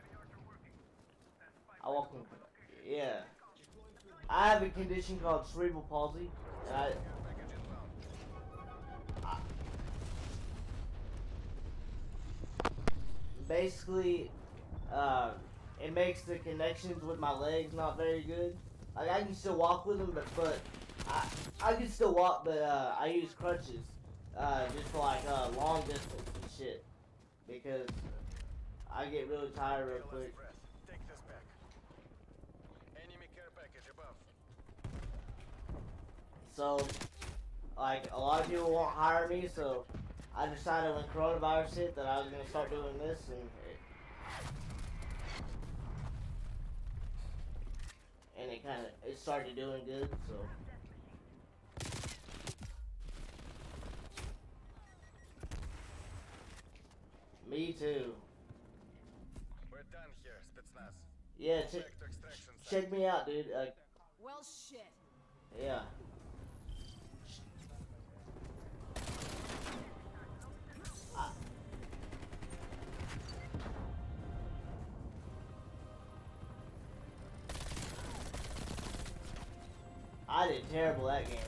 I walk in. Yeah. I have a condition called cerebral palsy, and I, Care package inbound. I basically uh, it makes the connections with my legs not very good. Like I can still walk with them, but but I I can still walk, but uh, I use crutches uh, just for like uh, long distance and shit because I get really tired real Take a quick. last breath. Take this back. Enemy care package above. So, like, a lot of people won't hire me, so I decided when coronavirus hit that I was going to start doing this, and it, and it kind of, it started doing good, so. Me too. We're done here, Spetsnaz. Yeah, Go check, back to extraction site. check me out, dude. Uh, Well, shit. yeah. I, I did terrible that game.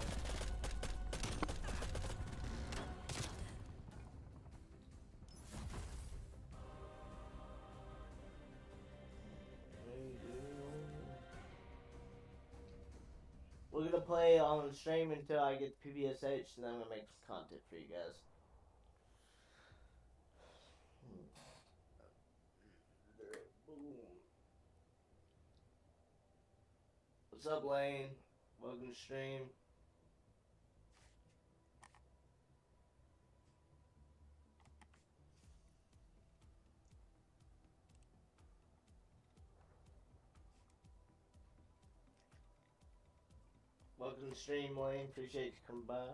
play on the stream until I get P B S H, and then I'm gonna make some content for you guys. What's up, Lane? Welcome to stream. Welcome to stream, Lane. Appreciate you coming by.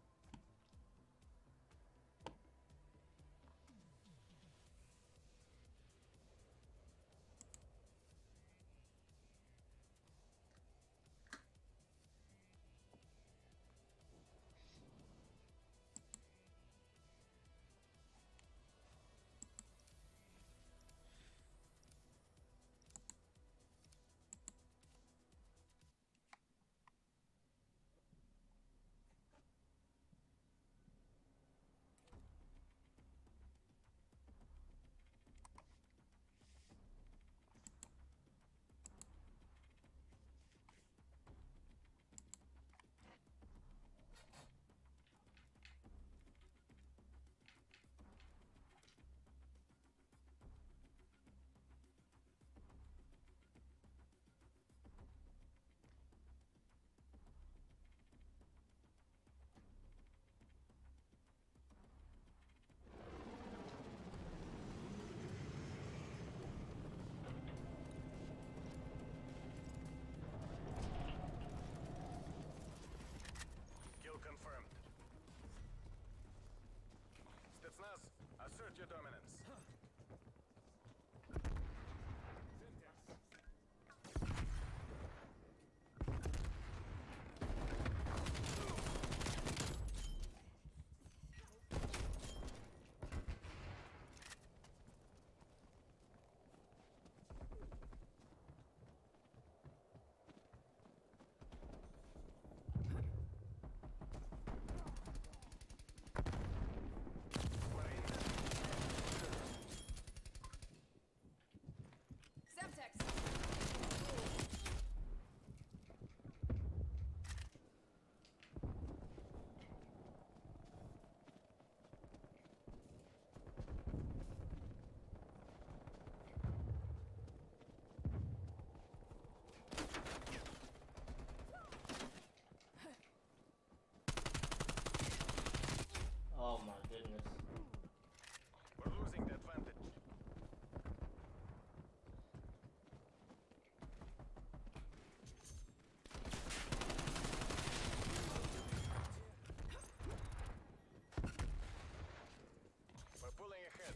Kill confirmed. Spetsnaz, assert your dominance. Semtex. Oh my goodness. We're losing the advantage. We're pulling ahead.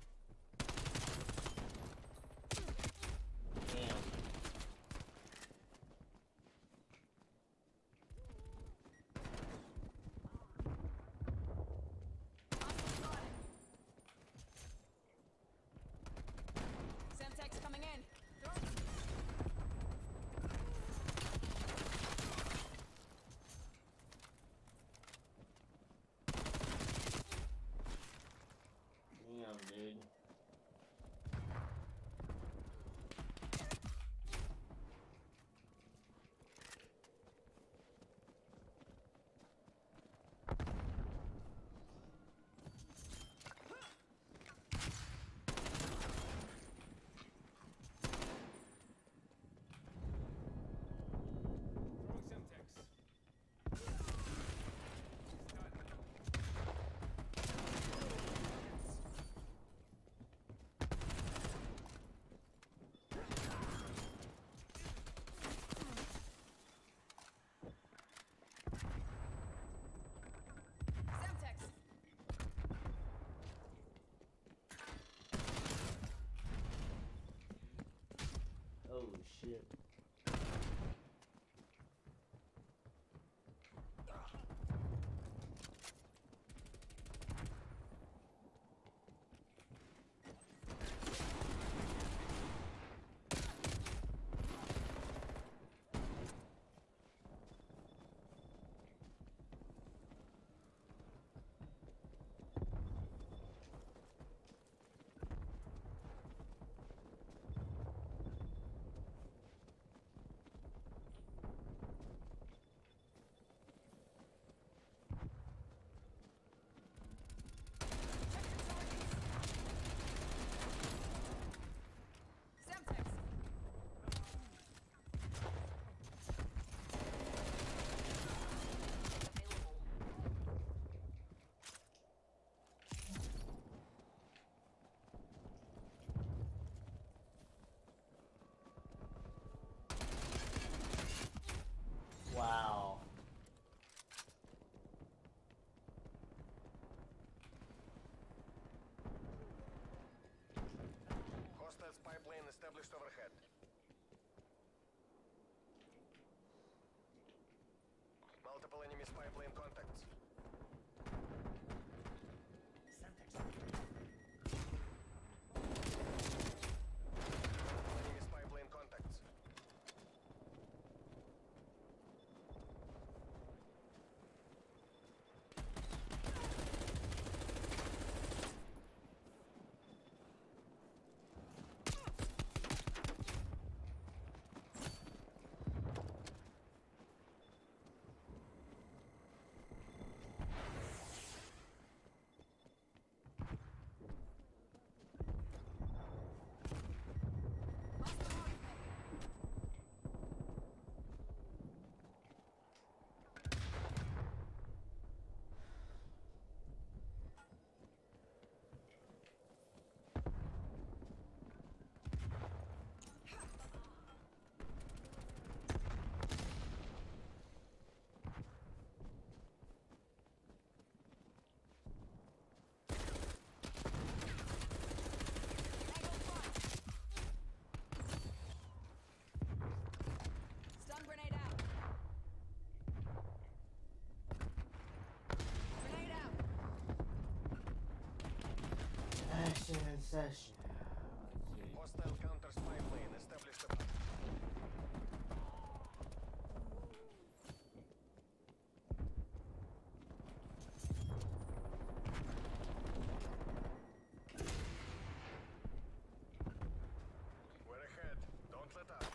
Damn. Semtex coming in. Damn, dude. Throwing Semtex. Semtex. Oh shit. spy plane contacts. Enemy spy plane contacts. Stun grenade out. Grenade out. Action and session. Let's see. Hostile counter spy plane established above. We're ahead. Don't let up.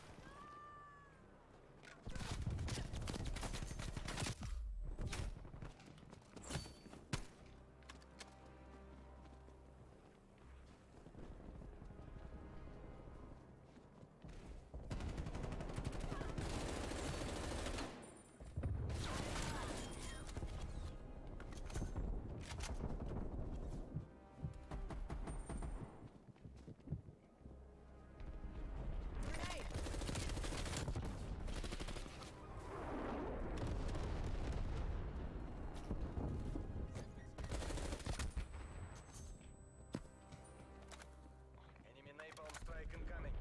Grenade. Enemy napalm strike incoming.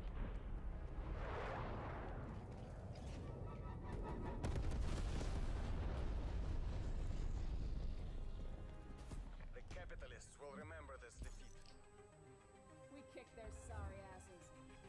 The capitalists will remember this defeat. We kicked their sorry asses.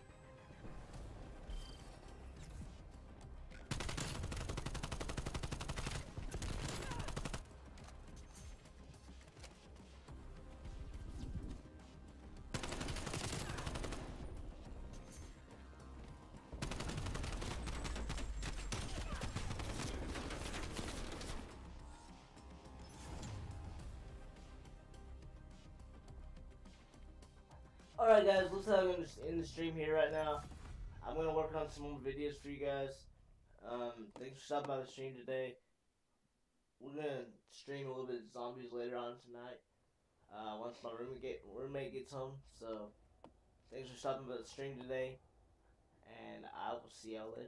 Alright guys, looks like I'm in the, in the stream here right now. I'm gonna work on some more videos for you guys. Um, thanks for stopping by the stream today. We're gonna stream a little bit of zombies later on tonight. Uh, once my roommate, get, roommate gets home. So, thanks for stopping by the stream today. And I will see y'all later.